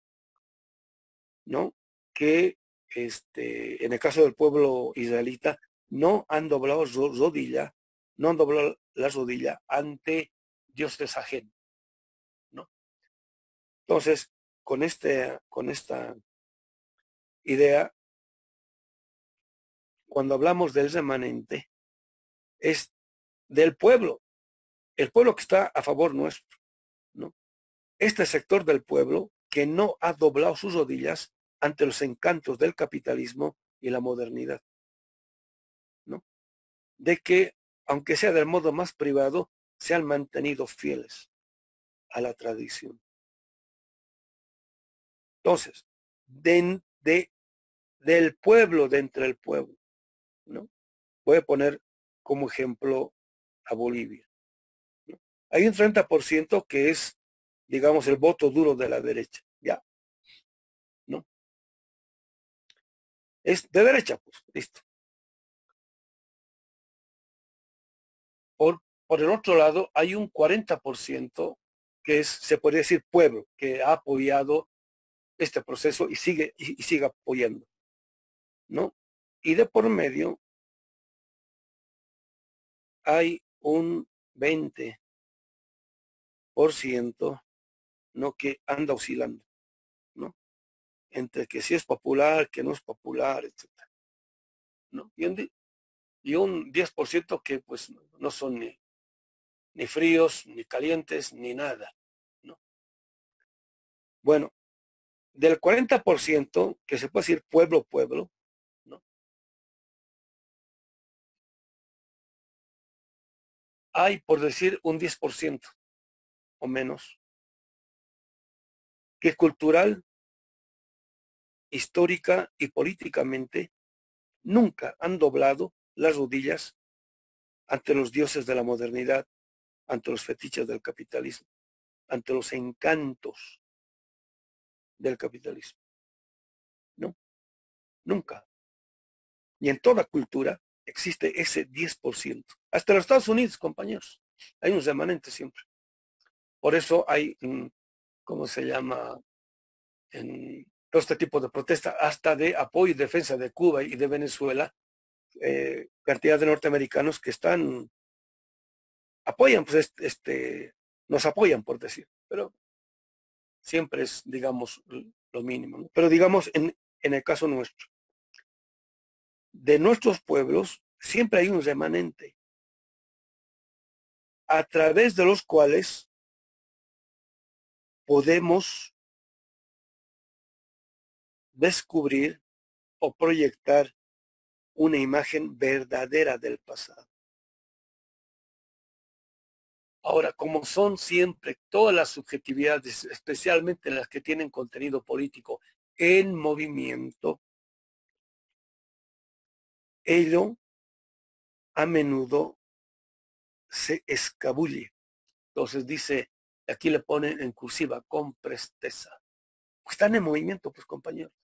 ¿no? Que en el caso del pueblo israelita no han doblado rodilla, no han doblado la rodilla ante dioses ajenos, ¿no? Entonces, con esta idea, cuando hablamos del remanente, es del pueblo, el pueblo que está a favor nuestro, ¿no? Este sector del pueblo que no ha doblado sus rodillas ante los encantos del capitalismo y la modernidad, ¿no? De que, aunque sea del modo más privado, se han mantenido fieles a la tradición. Entonces, del pueblo, de entre el pueblo, ¿no? Voy a poner como ejemplo a Bolivia, ¿no? Hay un 30% que es, digamos, el voto duro de la derecha, ¿ya? ¿No? Es de derecha, pues, listo. Por el otro lado, hay un 40% que es, se podría decir, pueblo, que ha apoyado este proceso y sigue apoyando, ¿no? Y de por medio hay un 20%, ¿no? Que anda oscilando, ¿no? Entre que si es popular, que no es popular, etcétera, ¿no? Y un 10% que pues no son ni fríos, ni calientes, ni nada, ¿no? Bueno, del 40% que se puede decir pueblo, pueblo, ¿no? Hay, por decir, un 10% o menos, que cultural, histórica y políticamente nunca han doblado las rodillas ante los dioses de la modernidad, ante los fetiches del capitalismo, ante los encantos del capitalismo. No, nunca. Y en toda cultura existe ese 10%. Hasta los Estados Unidos, compañeros, hay un remanente siempre. Por eso hay, ¿cómo se llama? En todo este tipo de protesta, hasta de apoyo y defensa de Cuba y de Venezuela, cantidad de norteamericanos que están apoyan, pues nos apoyan, por decir, pero siempre es, digamos, lo mínimo, ¿no? Pero digamos, en el caso nuestro, de nuestros pueblos, siempre hay un remanente a través de los cuales podemos descubrir o proyectar una imagen verdadera del pasado. Ahora, como son siempre todas las subjetividades, especialmente las que tienen contenido político, en movimiento, ello a menudo se escabulle. Entonces dice, aquí le ponen en cursiva, con presteza. Pues están en movimiento, pues compañeros,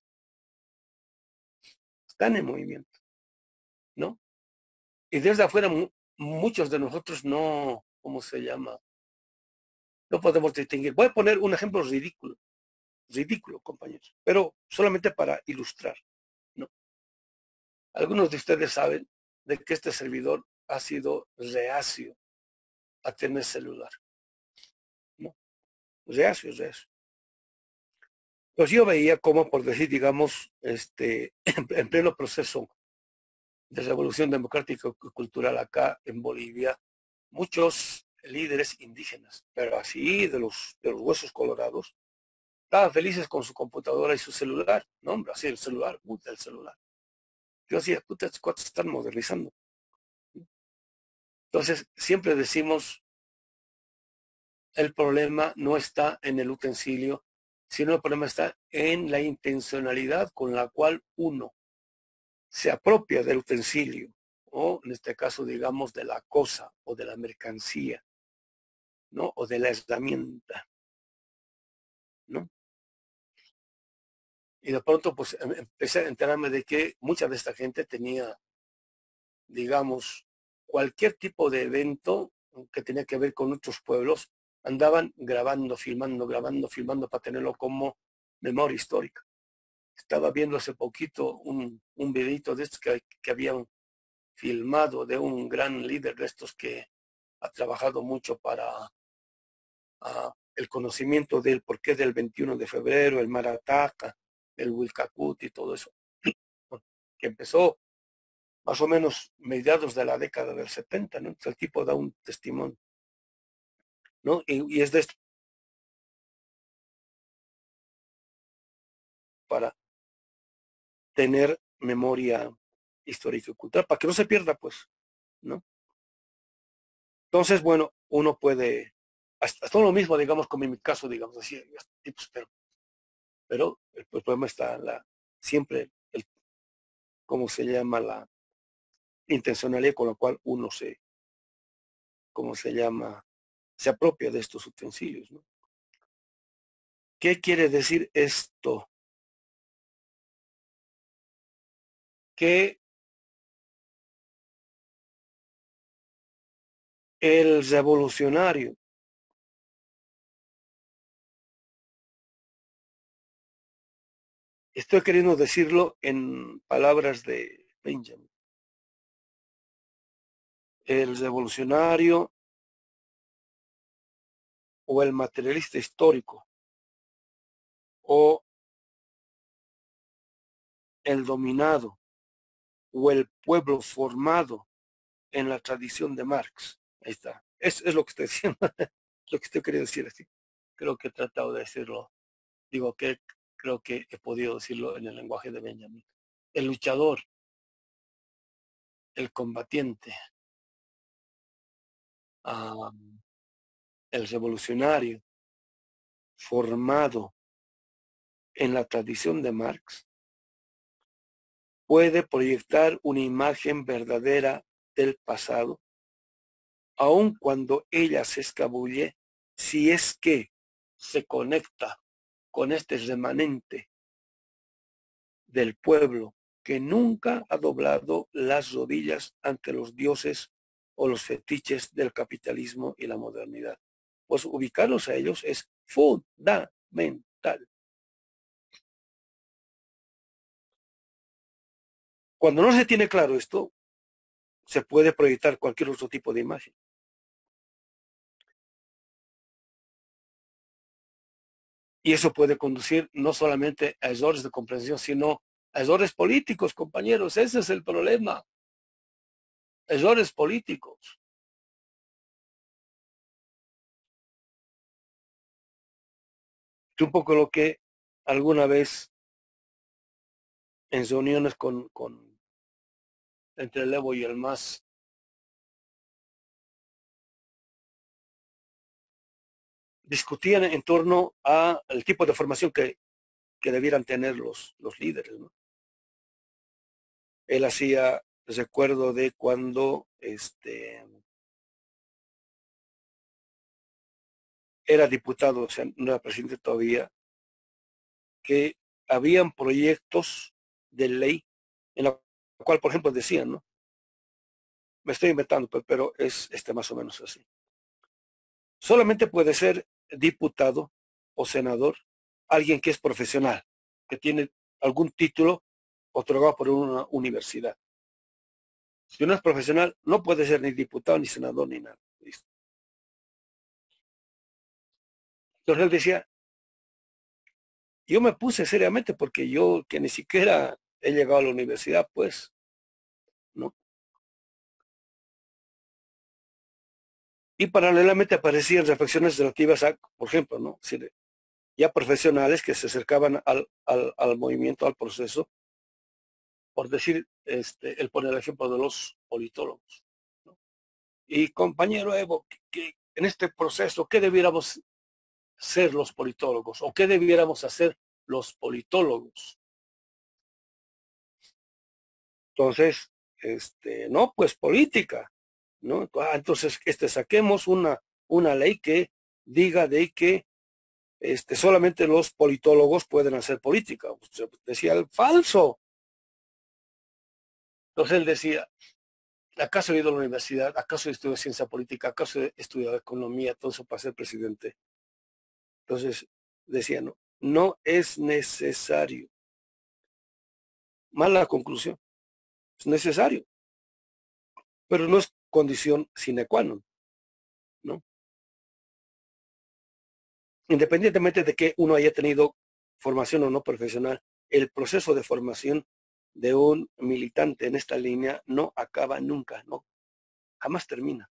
están en movimiento, ¿no? Y desde afuera muchos de nosotros no, ¿cómo se llama? No podemos distinguir. Voy a poner un ejemplo ridículo, ridículo, compañeros, pero solamente para ilustrar, ¿no? Algunos de ustedes saben de que este servidor ha sido reacio a tener celular, ¿no? Reacio, reacio. Pues yo veía cómo, por decir, digamos, en pleno proceso de revolución democrática y cultural acá en Bolivia, muchos líderes indígenas, pero así de los huesos colorados, estaban felices con su computadora y su celular. No, hombre, así el celular, puta, el celular. Yo decía, puta, estos cuates están modernizando. Entonces, siempre decimos, el problema no está en el utensilio, sino el problema está en la intencionalidad con la cual uno se apropia del utensilio, o en este caso, digamos, de la cosa o de la mercancía, ¿no? O de la herramienta, ¿no? Y de pronto, pues, empecé a enterarme de que mucha de esta gente tenía, digamos, cualquier tipo de evento que tenía que ver con otros pueblos, andaban grabando, filmando para tenerlo como memoria histórica. Estaba viendo hace poquito un videito de estos que habían filmado de un gran líder de estos que ha trabajado mucho para el conocimiento del porqué del 21 de febrero, el Marataca, el Wilcacut y todo eso, que empezó más o menos mediados de la década del 70, ¿no? Entonces el tipo da un testimonio, ¿no? Y es de esto para tener memoria histórica y cultural, para que no se pierda, pues, ¿no? Entonces, bueno, uno puede, hasta lo mismo, digamos, como en mi caso, digamos así, tipos, pero el problema está siempre, ¿cómo se llama? La intencionalidad con la cual uno ¿cómo se llama? Se apropia de estos utensilios, ¿no? ¿Qué quiere decir esto? Que el revolucionario, estoy queriendo decirlo en palabras de Benjamin, el revolucionario o el materialista histórico o el dominado o el pueblo formado en la tradición de Marx. Ahí está. Es lo que estoy diciendo, lo que estoy queriendo decir así. Creo que he tratado de decirlo. Digo que creo que he podido decirlo en el lenguaje de Benjamin. El luchador, el combatiente, el revolucionario formado en la tradición de Marx puede proyectar una imagen verdadera del pasado, aun cuando ella se escabulle, si es que se conecta con este remanente del pueblo que nunca ha doblado las rodillas ante los dioses o los fetiches del capitalismo y la modernidad. Pues ubicarlos a ellos es fundamental. Cuando no se tiene claro esto, se puede proyectar cualquier otro tipo de imagen. Y eso puede conducir no solamente a errores de comprensión, sino a errores políticos, compañeros. Ese es el problema. Errores políticos. Es un poco lo que alguna vez en reuniones entre el Evo y el MAS discutían en torno al tipo de formación que debieran tener los líderes, ¿no? Él hacía recuerdo de cuando era diputado, o sea, no era presidente todavía, que habían proyectos de ley en la cual, por ejemplo, decían, ¿no? Me estoy inventando, pero es más o menos así. Solamente puede ser diputado o senador alguien que es profesional, que tiene algún título otorgado por una universidad. Si uno es profesional, no puede ser ni diputado, ni senador, ni nada. ¿Listo? Entonces él decía, yo me puse seriamente porque yo que ni siquiera he llegado a la universidad, pues, ¿no? Y paralelamente aparecían reflexiones relativas a, por ejemplo, ¿no? Es decir, ya profesionales que se acercaban al movimiento, al proceso, por decir, el poner el ejemplo de los politólogos, ¿no? Y compañero Evo, que en este proceso, ¿qué debiéramos ser los politólogos? ¿O qué debiéramos hacer los politólogos? Entonces, no, pues política, ¿no? Entonces, saquemos una ley que diga de que solamente los politólogos pueden hacer política. Usted decía el falso. Entonces él decía, ¿acaso he ido a la universidad? ¿Acaso he estudiado ciencia política? ¿Acaso he estudiado economía? Todo eso para ser presidente. Entonces decía, no, no es necesario. Mala conclusión. Es necesario, pero no es condición sine qua non, ¿no? Independientemente de que uno haya tenido formación o no profesional, el proceso de formación de un militante en esta línea no acaba nunca, no, jamás termina.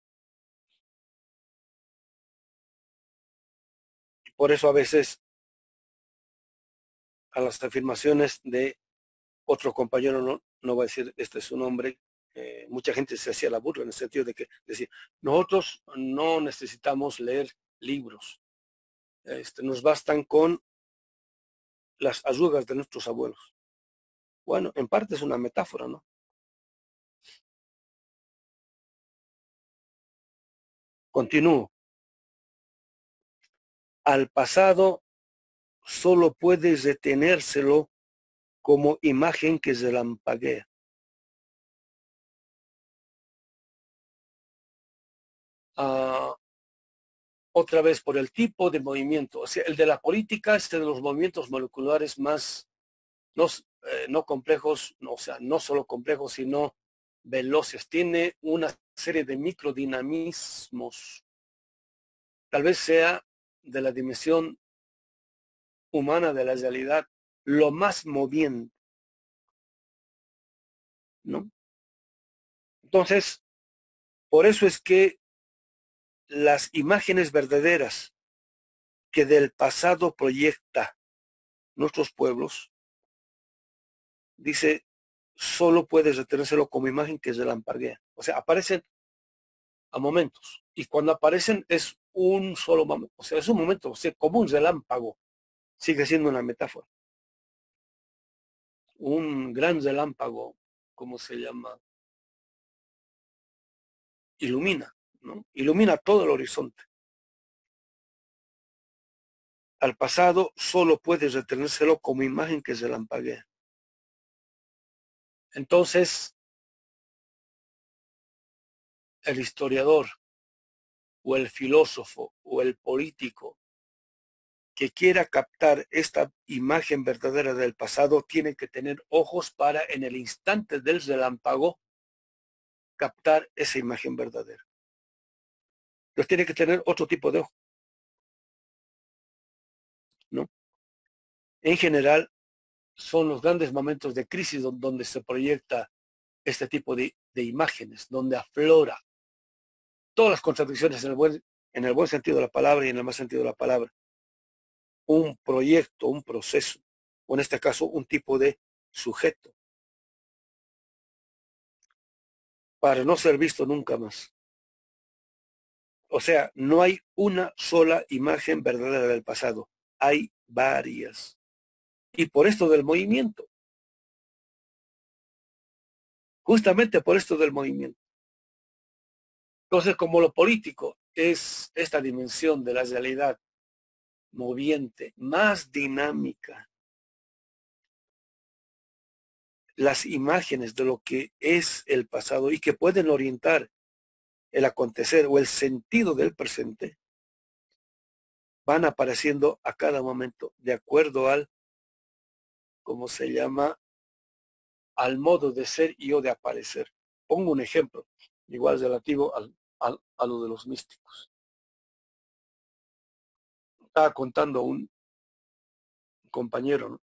Por eso a veces a las afirmaciones de otro compañero, no va a decir este es su nombre, mucha gente se hacía la burla en el sentido de que decía, nosotros no necesitamos leer libros, nos bastan con las arrugas de nuestros abuelos. Bueno, en parte es una metáfora, ¿no? Continúo. Al pasado solo puede retenérselo como imagen que relampaguea. Ah, otra vez por el tipo de movimiento. O sea, el de la política es de los movimientos moleculares más, no complejos, no, o sea, no solo complejos, sino veloces. Tiene una serie de microdinamismos. Tal vez sea de la dimensión humana de la realidad lo más moviente, ¿no? Entonces, por eso es que las imágenes verdaderas que del pasado proyecta nuestros pueblos, dice, solo puedes retenérselo como imagen que relampaguea. O sea, aparecen a momentos. Y cuando aparecen es un solo momento. O sea, es un momento, o sea, como un relámpago. Sigue siendo una metáfora. Un gran relámpago, ¿cómo se llama? Ilumina, ¿no? Ilumina todo el horizonte. Al pasado solo puedes retenérselo como imagen que relampaguea. Entonces, el historiador o el filósofo o el político que quiera captar esta imagen verdadera del pasado tiene que tener ojos para en el instante del relámpago captar esa imagen verdadera. Entonces tiene que tener otro tipo de ojos. En general, son los grandes momentos de crisis donde se proyecta este tipo de imágenes, donde aflora todas las contradicciones en el buen sentido de la palabra y en el mal sentido de la palabra. Un proyecto, un proceso, o en este caso un tipo de sujeto, para no ser visto nunca más. O sea, no hay una sola imagen verdadera del pasado, hay varias. Y por esto del movimiento, justamente por esto del movimiento. Entonces, como lo político es esta dimensión de la realidad moviente, más dinámica, las imágenes de lo que es el pasado y que pueden orientar el acontecer o el sentido del presente, van apareciendo a cada momento de acuerdo al, como se llama, al modo de ser y o de aparecer. Pongo un ejemplo, igual relativo a lo de los místicos. Estaba contando un compañero, ¿no?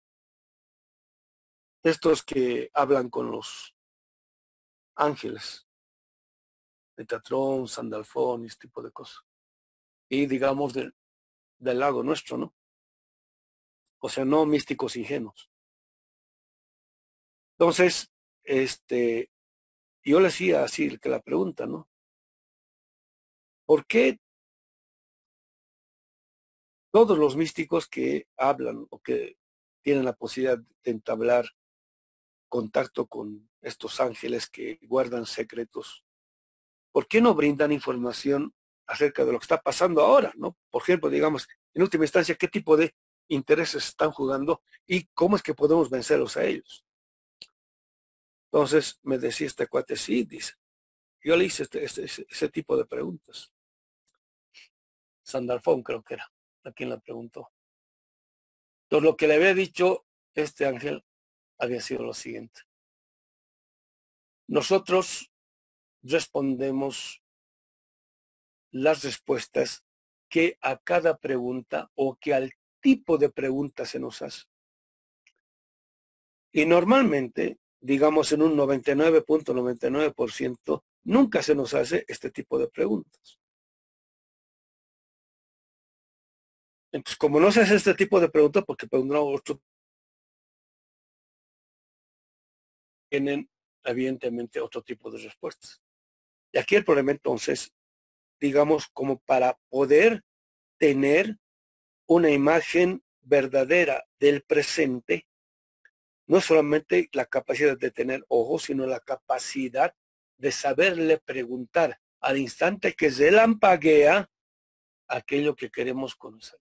Estos que hablan con los ángeles, Metatrón, Sandalfón y este tipo de cosas. Y digamos del lado nuestro, ¿no? O sea, no místicos ingenuos. Entonces, yo le hacía así que la pregunta, ¿no? ¿Por qué todos los místicos que hablan o que tienen la posibilidad de entablar contacto con estos ángeles que guardan secretos, ¿por qué no brindan información acerca de lo que está pasando ahora, ¿no? Por ejemplo, digamos, en última instancia, ¿qué tipo de intereses están jugando y cómo es que podemos vencerlos a ellos? Entonces me decía este cuate, sí, dice, yo le hice ese tipo de preguntas. Sandalfón creo que era a quien la preguntó. Entonces lo que le había dicho este ángel había sido lo siguiente. Nosotros respondemos las respuestas que a cada pregunta o que al tipo de pregunta se nos hace. Y normalmente, digamos en un 99.99%, nunca se nos hace este tipo de preguntas. Entonces, como no se hace este tipo de preguntas, porque preguntan otro, tienen evidentemente otro tipo de respuestas. Y aquí el problema entonces, digamos, como para poder tener una imagen verdadera del presente, no solamente la capacidad de tener ojos, sino la capacidad de saberle preguntar al instante que se lampaguea aquello que queremos conocer,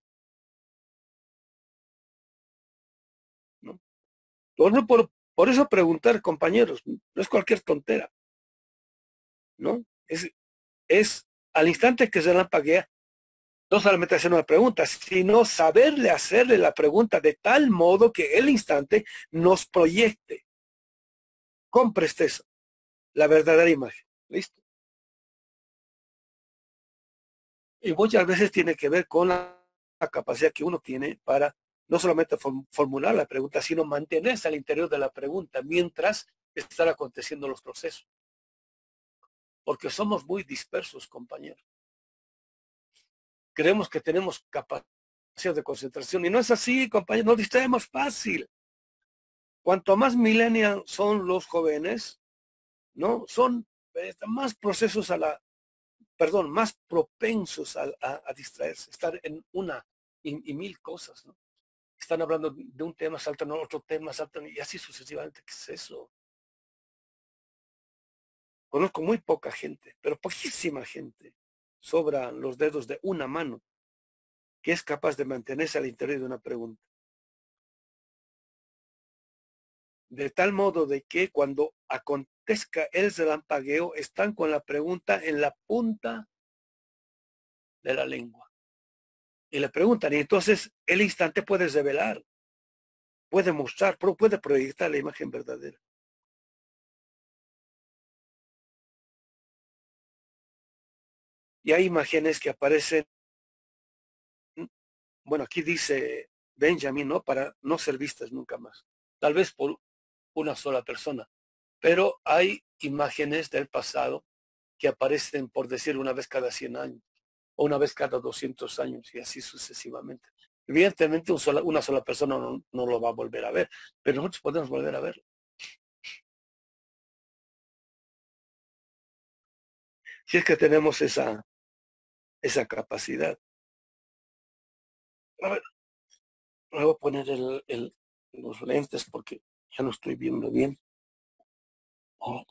¿no? Entonces, por eso preguntar, compañeros, no es cualquier tontera, ¿no? Es al instante que se lampaguea, no solamente hacer una pregunta, sino saberle hacerle la pregunta de tal modo que el instante nos proyecte con presteza la verdadera imagen. ¿Listo? Y muchas veces tiene que ver con la capacidad que uno tiene para no solamente formular la pregunta, sino mantenerse al interior de la pregunta mientras están aconteciendo los procesos. Porque somos muy dispersos, compañeros. Creemos que tenemos capacidad de concentración y no es así, compañeros, nos distraemos fácil. Cuanto más millennials son los jóvenes, ¿no? Son más procesos más propensos a distraerse, estar en una y mil cosas, ¿no? Están hablando de un tema, saltan a otro tema, saltan y así sucesivamente. ¿Qué es eso? Conozco muy poca gente, pero poquísima gente, sobran los dedos de una mano, que es capaz de mantenerse al interior de una pregunta. De tal modo de que cuando acontezca el relampagueo, están con la pregunta en la punta de la lengua. Y le preguntan, y entonces el instante puede revelar, puede mostrar, puede proyectar la imagen verdadera. Y hay imágenes que aparecen, bueno, aquí dice Benjamin, ¿no? Para no ser vistas nunca más. Tal vez por una sola persona. Pero hay imágenes del pasado que aparecen, por decir, una vez cada 100 años o una vez cada 200 años y así sucesivamente. Evidentemente una sola persona no lo va a volver a ver, pero nosotros podemos volver a verlo. Si es que tenemos esa capacidad. A ver, me voy a poner los lentes porque ya no estoy viendo bien. Oh.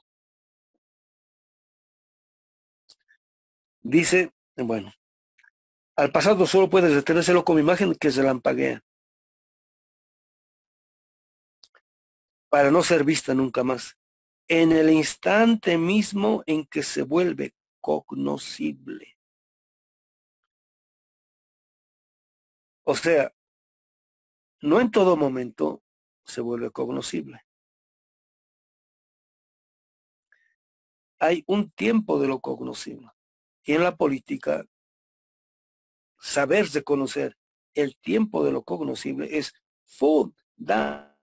Dice, bueno, al pasado solo puedes detenérselo con imagen que se lampaguea para no ser vista nunca más. En el instante mismo en que se vuelve cognoscible. O sea, no en todo momento se vuelve cognoscible. Hay un tiempo de lo cognoscible. Y en la política, saber reconocer el tiempo de lo cognoscible es fundamental.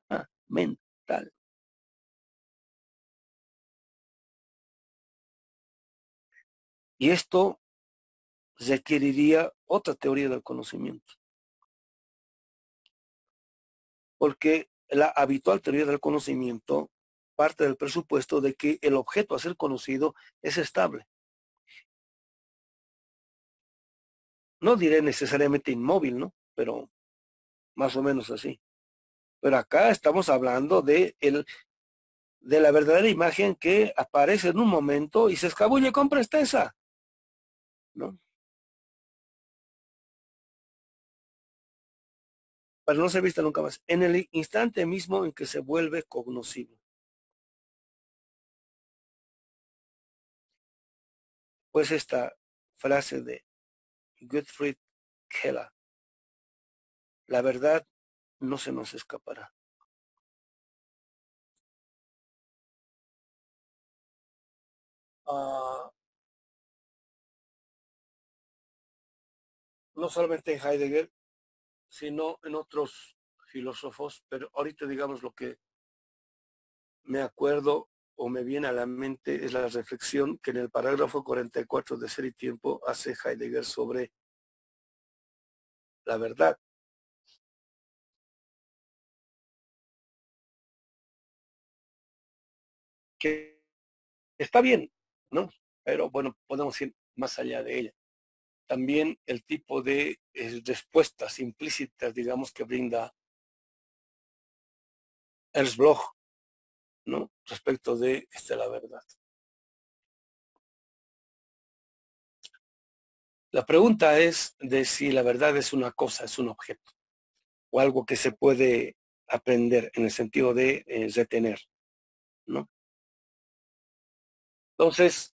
Y esto requeriría otra teoría del conocimiento, porque la habitual teoría del conocimiento parte del presupuesto de que el objeto a ser conocido es estable. No diré necesariamente inmóvil, ¿no? Pero más o menos así. Pero acá estamos hablando de la verdadera imagen que aparece en un momento y se escabulle con presteza, ¿no? Para no ser vista nunca más. En el instante mismo en que se vuelve cognoscible. Pues esta frase de Gottfried Keller, la verdad no se nos escapará. Uh, no solamente en Heidegger, sino en otros filósofos, pero ahorita digamos lo que me acuerdo o me viene a la mente es la reflexión que en el parágrafo 44 de Ser y Tiempo hace Heidegger sobre la verdad. Que está bien, ¿no? Pero bueno, podemos ir más allá de ella. También el tipo de respuestas implícitas, digamos, que brinda Ernst Bloch, ¿no? Respecto de la verdad. La pregunta es de si la verdad es una cosa, es un objeto, o algo que se puede aprender en el sentido de retener, ¿no? Entonces,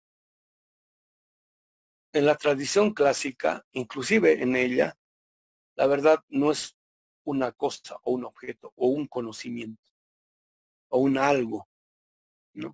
en la tradición clásica, inclusive en ella, la verdad no es una cosa o un objeto o un conocimiento o un algo, ¿no?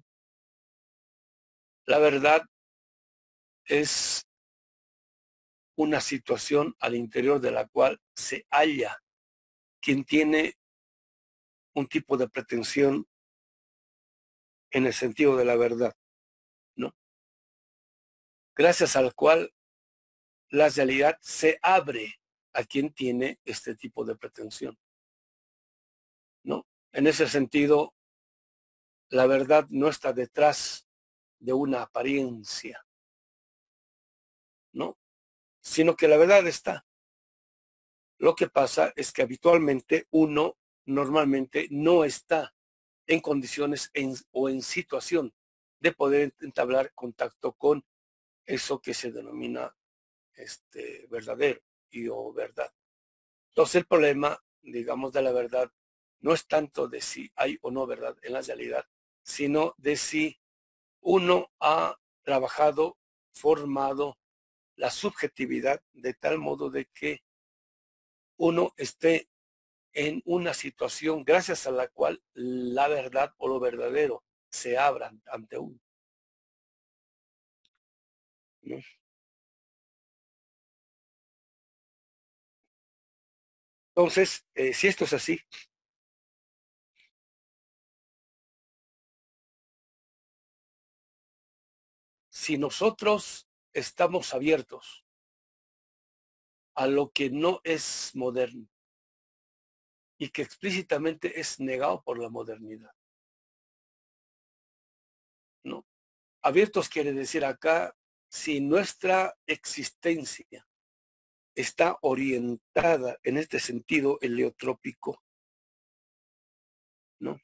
La verdad es una situación al interior de la cual se halla quien tiene un tipo de pretensión en el sentido de la verdad, ¿no? Gracias al cual la realidad se abre a quien tiene este tipo de pretensión, ¿no? En ese sentido, la verdad no está detrás de una apariencia, ¿no? Sino que la verdad está. Lo que pasa es que habitualmente uno normalmente no está en condiciones o en situación de poder entablar contacto con eso que se denomina verdadero y o verdad. Entonces el problema, digamos, de la verdad no es tanto de si hay o no verdad en la realidad, sino de si uno ha trabajado, formado la subjetividad de tal modo de que uno esté en una situación gracias a la cual la verdad o lo verdadero se abran ante uno, ¿no? Entonces, si esto es así, si nosotros estamos abiertos a lo que no es moderno y que explícitamente es negado por la modernidad, ¿no? Abiertos quiere decir acá, si nuestra existencia está orientada en este sentido heliotrópico, ¿no?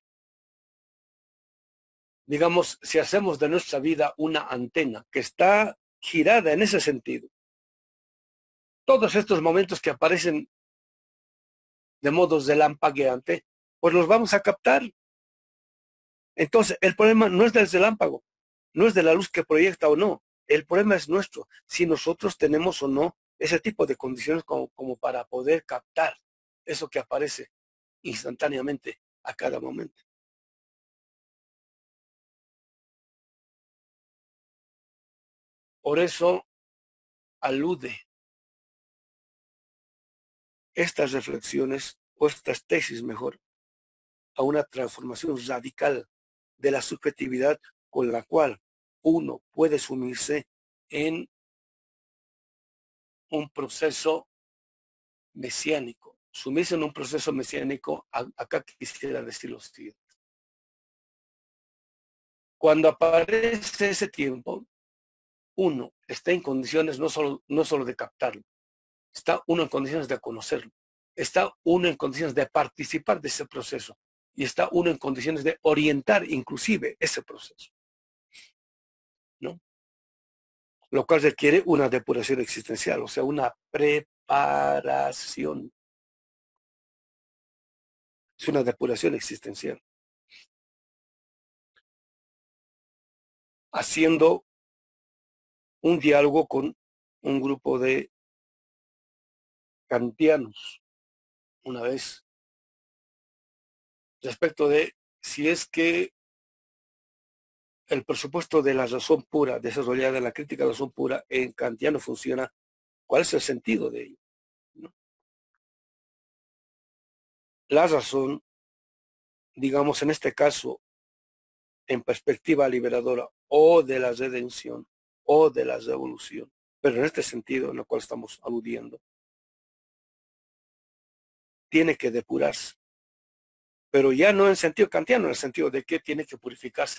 Digamos, si hacemos de nuestra vida una antena que está girada en ese sentido, todos estos momentos que aparecen de modos de lampagueante, pues los vamos a captar. Entonces, el problema no es del relámpago, no es de la luz que proyecta o no. El problema es nuestro, si nosotros tenemos o no ese tipo de condiciones como para poder captar eso que aparece instantáneamente a cada momento. Por eso alude estas reflexiones o estas tesis mejor a una transformación radical de la subjetividad con la cual uno puede sumirse en un proceso mesiánico. Sumirse en un proceso mesiánico, acá quisiera decir lo siguiente. Cuando aparece ese tiempo, uno está en condiciones no solo de captarlo, está uno en condiciones de conocerlo, está uno en condiciones de participar de ese proceso y está uno en condiciones de orientar inclusive ese proceso, ¿no? Lo cual requiere una depuración existencial, o sea, una preparación. Es una depuración existencial. Haciendo un diálogo con un grupo de kantianos una vez respecto de si es que el presupuesto de la razón pura desarrollada en la crítica de la razón pura en kantiano funciona, ¿cuál es el sentido de ello? ¿No? La razón, digamos en este caso, en perspectiva liberadora o de la redención o de la revolución, pero en este sentido en el cual estamos aludiendo, tiene que depurarse, pero ya no en sentido kantiano, en el sentido de que tiene que purificarse,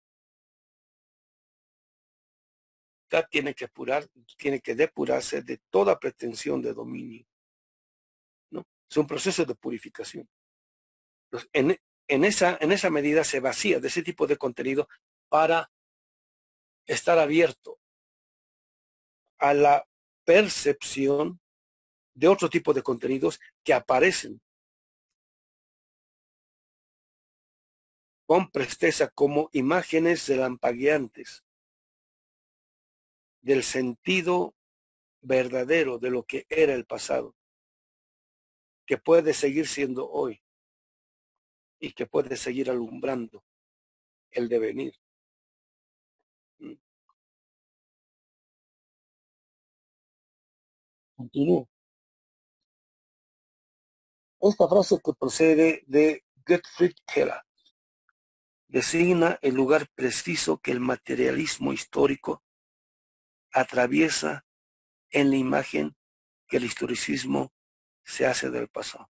tiene que tiene que depurarse de toda pretensión de dominio, ¿no? Es un proceso de purificación. Entonces, en esa medida se vacía de ese tipo de contenido para estar abierto a la percepción de otro tipo de contenidos que aparecen con presteza como imágenes relampagueantes del sentido verdadero de lo que era el pasado, que puede seguir siendo hoy y que puede seguir alumbrando el devenir. Continúo. Esta frase que procede de Gottfried Keller designa el lugar preciso que el materialismo histórico atraviesa en la imagen que el historicismo se hace del pasado.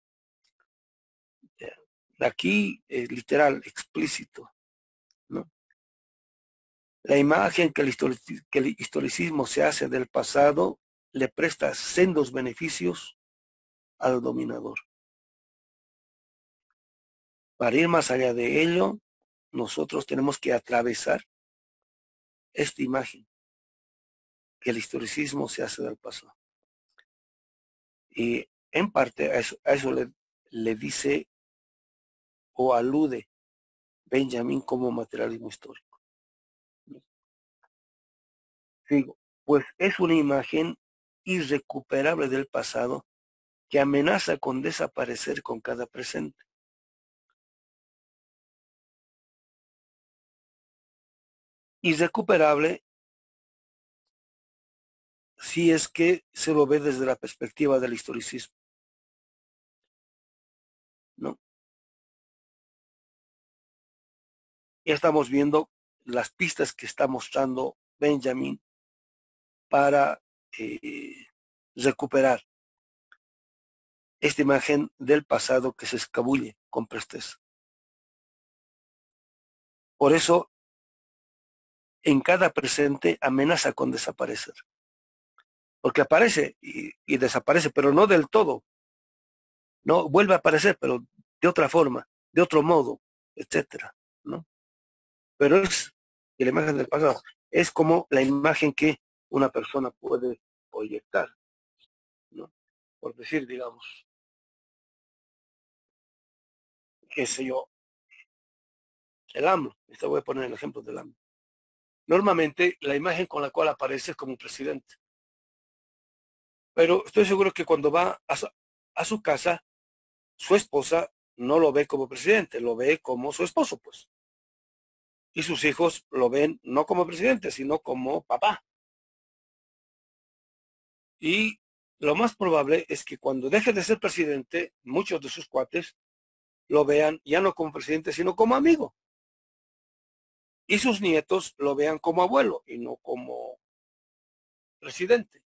Aquí es literal, explícito, ¿no? La imagen que el historicismo se hace del pasado le presta sendos beneficios al dominador. Para ir más allá de ello, nosotros tenemos que atravesar esta imagen que el historicismo se hace del pasado. Y en parte a eso le dice o alude Benjamin como materialismo histórico. Digo, pues es una imagen irrecuperable del pasado que amenaza con desaparecer con cada presente. Irrecuperable si es que se lo ve desde la perspectiva del historicismo. Ya estamos viendo las pistas que está mostrando Benjamin para recuperar esta imagen del pasado que se escabulle con presteza. Por eso, en cada presente amenaza con desaparecer. Porque aparece y desaparece, pero no del todo. No vuelve a aparecer, pero de otra forma, de otro modo, etcétera, ¿no? Pero es la imagen del pasado, es como la imagen que una persona puede proyectar, ¿no? Por decir, digamos, qué sé yo, el AMLO, te voy a poner el ejemplo del AMLO. Normalmente la imagen con la cual aparece es como presidente, pero estoy seguro que cuando va a su casa, su esposa no lo ve como presidente, lo ve como su esposo, pues. Y sus hijos lo ven no como presidente, sino como papá. Y lo más probable es que cuando deje de ser presidente, muchos de sus cuates lo vean ya no como presidente, sino como amigo. Y sus nietos lo vean como abuelo y no como presidente.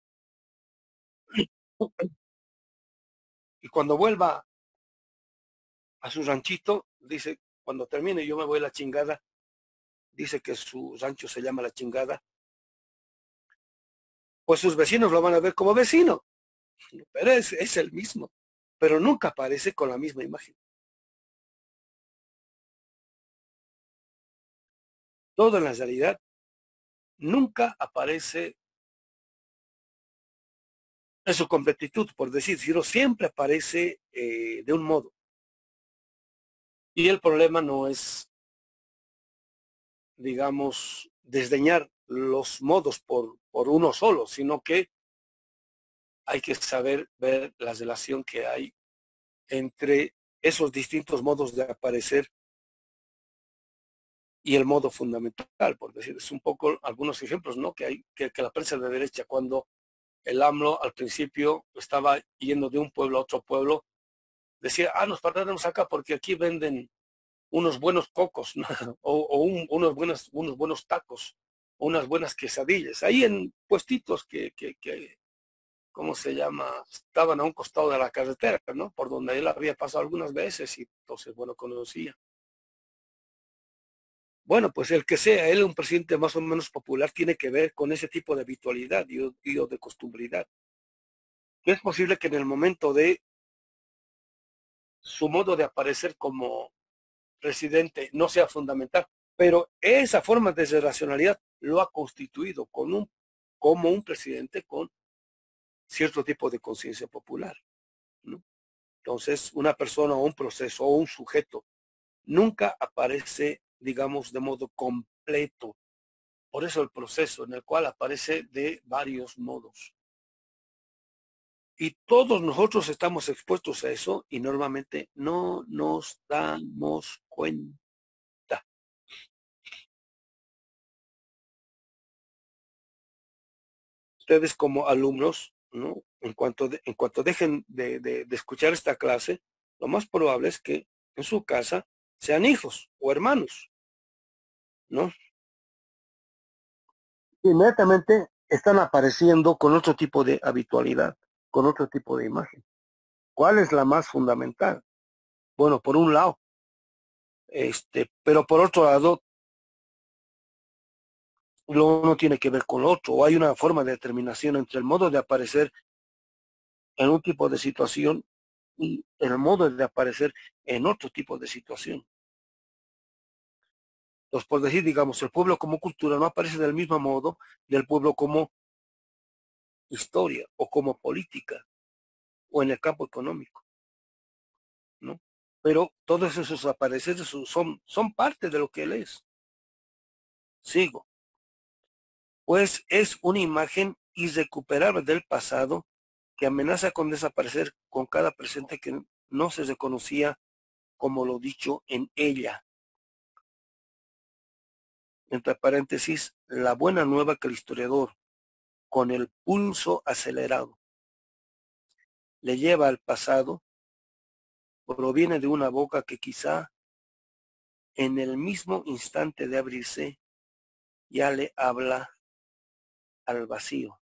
Y cuando vuelva a su ranchito, dice, cuando termine yo me voy a la chingada, dice que su rancho se llama La Chingada, pues sus vecinos lo van a ver como vecino, pero es el mismo, pero nunca aparece con la misma imagen. Todo en la realidad nunca aparece en su completitud, por decir, sino siempre aparece de un modo. Y el problema no es, digamos, desdeñar los modos por uno solo, sino que hay que saber ver la relación que hay entre esos distintos modos de aparecer y el modo fundamental, por decir, es un poco algunos ejemplos, ¿no? Que hay, que la prensa de derecha, cuando el AMLO al principio estaba yendo de un pueblo a otro pueblo, decía, nos pararemos acá porque aquí venden unos buenos cocos, ¿no? unos buenos tacos, unas buenas quesadillas, ahí en puestitos que, ¿cómo se llama? Estaban a un costado de la carretera, ¿no? Por donde él había pasado algunas veces y entonces, bueno, conocía. Bueno, pues el que sea él un presidente más o menos popular tiene que ver con ese tipo de habitualidad y de costumbridad. Es posible que en el momento de su modo de aparecer como presidente no sea fundamental, pero esa forma de racionalidad lo ha constituido como un presidente con cierto tipo de conciencia popular, ¿no? Entonces, una persona o un proceso o un sujeto nunca aparece, digamos, de modo completo. Por eso el proceso en el cual aparece de varios modos. Y todos nosotros estamos expuestos a eso y normalmente no nos damos cuenta. Ustedes como alumnos, ¿no? En cuanto dejen de escuchar esta clase, lo más probable es que en su casa sean hijos o hermanos, ¿no? Inmediatamente están apareciendo con otro tipo de habitualidad, con otro tipo de imagen. ¿Cuál es la más fundamental? Bueno, por un lado, pero por otro lado, lo uno tiene que ver con lo otro, o hay una forma de determinación entre el modo de aparecer en un tipo de situación y el modo de aparecer en otro tipo de situación. Entonces, por decir, digamos, el pueblo como cultura no aparece del mismo modo del pueblo como historia o como política o en el campo económico, ¿no? Pero todos esos apareceres son parte de lo que él es. Sigo. Pues es una imagen irrecuperable del pasado que amenaza con desaparecer con cada presente que no se reconocía como lo dicho en ella. Entre paréntesis, la buena nueva que el historiador, con el pulso acelerado, le lleva al pasado, proviene de una boca que quizá en el mismo instante de abrirse, ya le habla al vacío.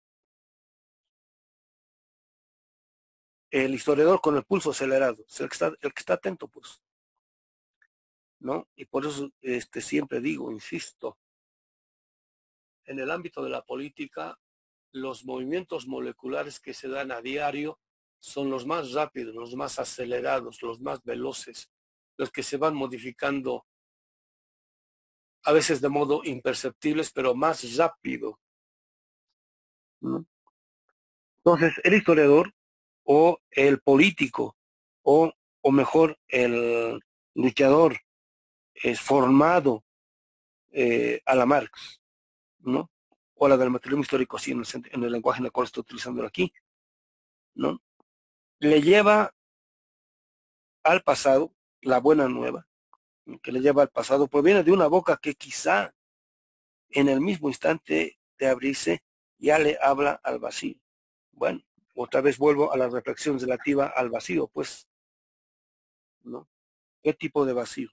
El historiador con el pulso acelerado, es el que está atento, pues, ¿no? Y por eso siempre digo, insisto, en el ámbito de la política, los movimientos moleculares que se dan a diario son los más rápidos, los más acelerados, los más veloces, los que se van modificando a veces de modo imperceptibles, pero más rápido, ¿no? Entonces, el historiador o el político o mejor el luchador es formado a la Marx, ¿no? O a la del materialismo histórico, así en el lenguaje en el cual estoy utilizándolo aquí, ¿no? Le lleva al pasado la buena nueva, que le lleva al pasado, pues viene de una boca que quizá en el mismo instante de abrirse ya le habla al vacío. Bueno, otra vez vuelvo a la reflexión relativa al vacío, pues, ¿no? ¿Qué tipo de vacío?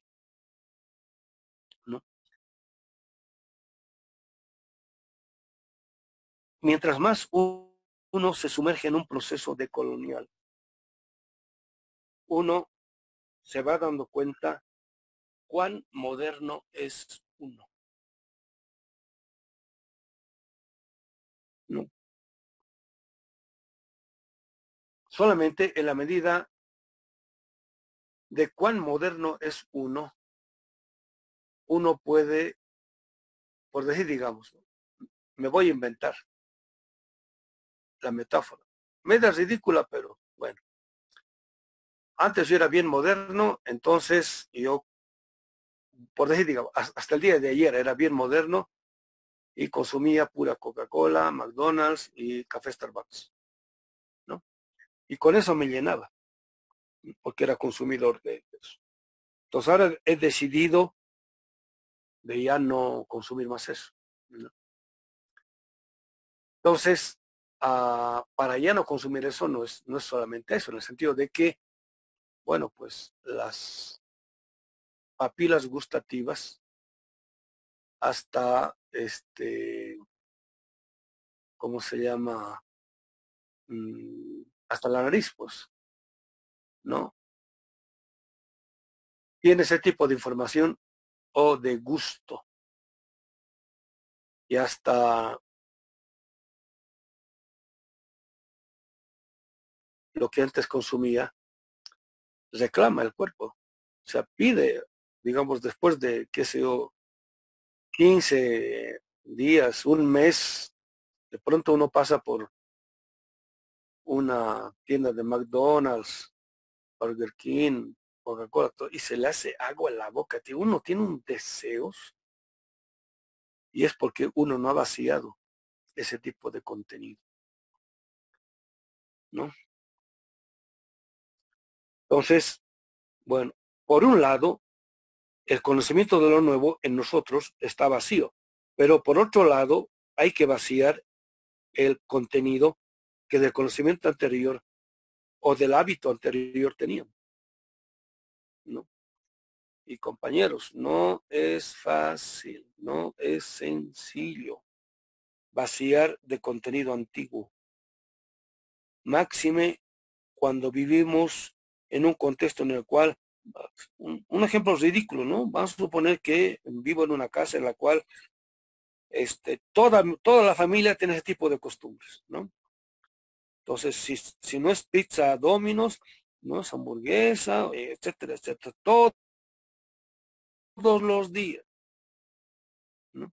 ¿No? Mientras más uno se sumerge en un proceso decolonial, uno se va dando cuenta cuán moderno es uno, ¿no? Solamente en la medida de cuán moderno es uno puede, por decir, digamos, me voy a inventar la metáfora. Media ridícula, pero bueno. Antes yo era bien moderno, entonces yo, por decir, digamos, hasta el día de ayer era bien moderno y consumía pura Coca-Cola, McDonald's y café Starbucks, ¿no? Y con eso me llenaba, porque era consumidor de eso. Entonces ahora he decidido de ya no consumir más eso, ¿no? Entonces, para ya no consumir eso no es solamente eso, en el sentido de que, bueno, pues las papilas gustativas hasta ¿cómo se llama? Hasta la nariz, pues, ¿no? Tiene ese tipo de información o de gusto. Y hasta lo que antes consumía, reclama el cuerpo. O sea, pide, digamos, después de, qué sé yo, 15 días, un mes, de pronto uno pasa por una tienda de McDonald's, Burger King, Coca-Cola, y se le hace agua en la boca. Uno tiene un deseo y es porque uno no ha vaciado ese tipo de contenido, ¿no? Entonces, bueno, por un lado, el conocimiento de lo nuevo en nosotros está vacío, pero por otro lado, hay que vaciar el contenido que del conocimiento anterior o del hábito anterior teníamos, ¿no? Y compañeros, no es fácil, no es sencillo vaciar de contenido antiguo. Máxime cuando vivimos en un contexto en el cual, un ejemplo ridículo, ¿no? Vamos a suponer que vivo en una casa en la cual toda la familia tiene ese tipo de costumbres, ¿no? Entonces, si no es pizza Domino's, no es hamburguesa, etcétera, etcétera, todos los días, ¿no?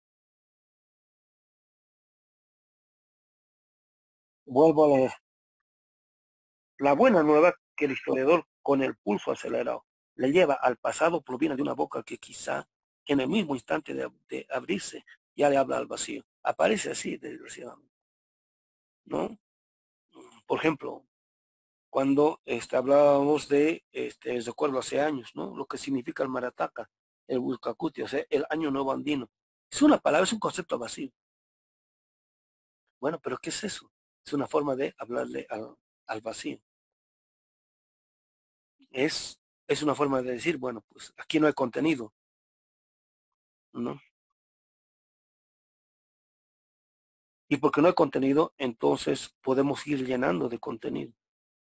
Vuelvo a leer. La buena nueva que el historiador con el pulso acelerado le lleva al pasado proviene de una boca que quizá en el mismo instante de abrirse ya le habla al vacío. Aparece así, desgraciadamente, ¿no? Por ejemplo, cuando hablábamos de, recuerdo hace años, ¿no? Lo que significa el marataca, el Wilcacuti, o sea, el año nuevo andino. Es una palabra, es un concepto vacío. Bueno, pero ¿qué es eso? Es una forma de hablarle al vacío. Es, es una forma de decir, bueno, pues aquí no hay contenido. ¿no? Y porque no hay contenido, entonces podemos ir llenando de contenido.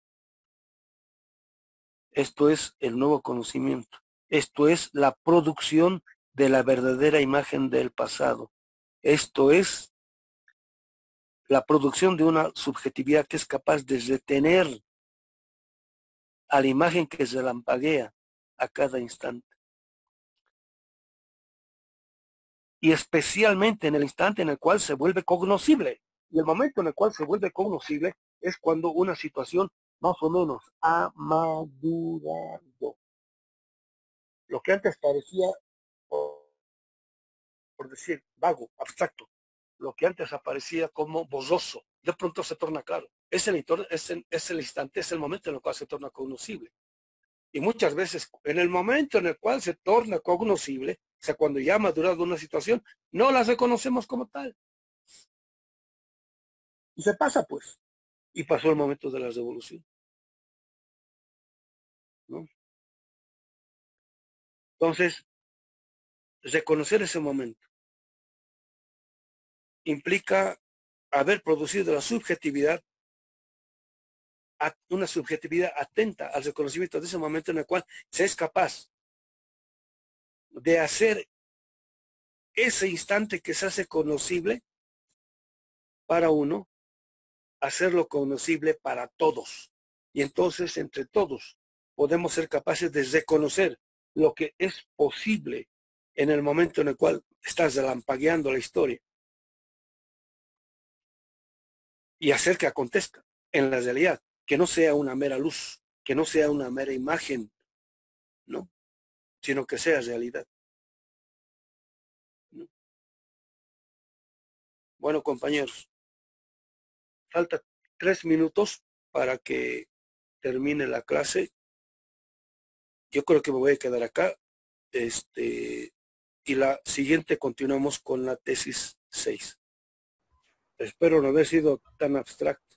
Esto es el nuevo conocimiento. Esto es la producción de la verdadera imagen del pasado. Esto es la producción de una subjetividad que es capaz de retener a la imagen que se lampaguea a cada instante. Y especialmente en el instante en el cual se vuelve cognoscible. Y el momento en el cual se vuelve cognoscible es cuando una situación más o menos ha madurado. Lo que antes parecía, por decir, vago, abstracto, lo que antes aparecía como borroso, de pronto se torna claro. Es el instante, es el momento en el cual se torna cognoscible. Y muchas veces, en el momento en el cual se torna cognoscible, o sea, cuando ya ha madurado una situación, no la reconocemos como tal. Y se pasa, pues. Y pasó el momento de la revolución, ¿no? Entonces, reconocer ese momento implica haber producido la subjetividad, una subjetividad atenta al reconocimiento de ese momento en el cual se es capaz de hacer ese instante que se hace conocible para uno, hacerlo conocible para todos. Y entonces, entre todos, podemos ser capaces de reconocer lo que es posible en el momento en el cual estás relampagueando la historia y hacer que acontezca en la realidad, que no sea una mera luz, que no sea una mera imagen, ¿no? Sino que sea realidad, ¿no? Bueno, compañeros, falta 3 minutos para que termine la clase. Yo creo que me voy a quedar acá. Y la siguiente continuamos con la tesis 6. Espero no haber sido tan abstracto.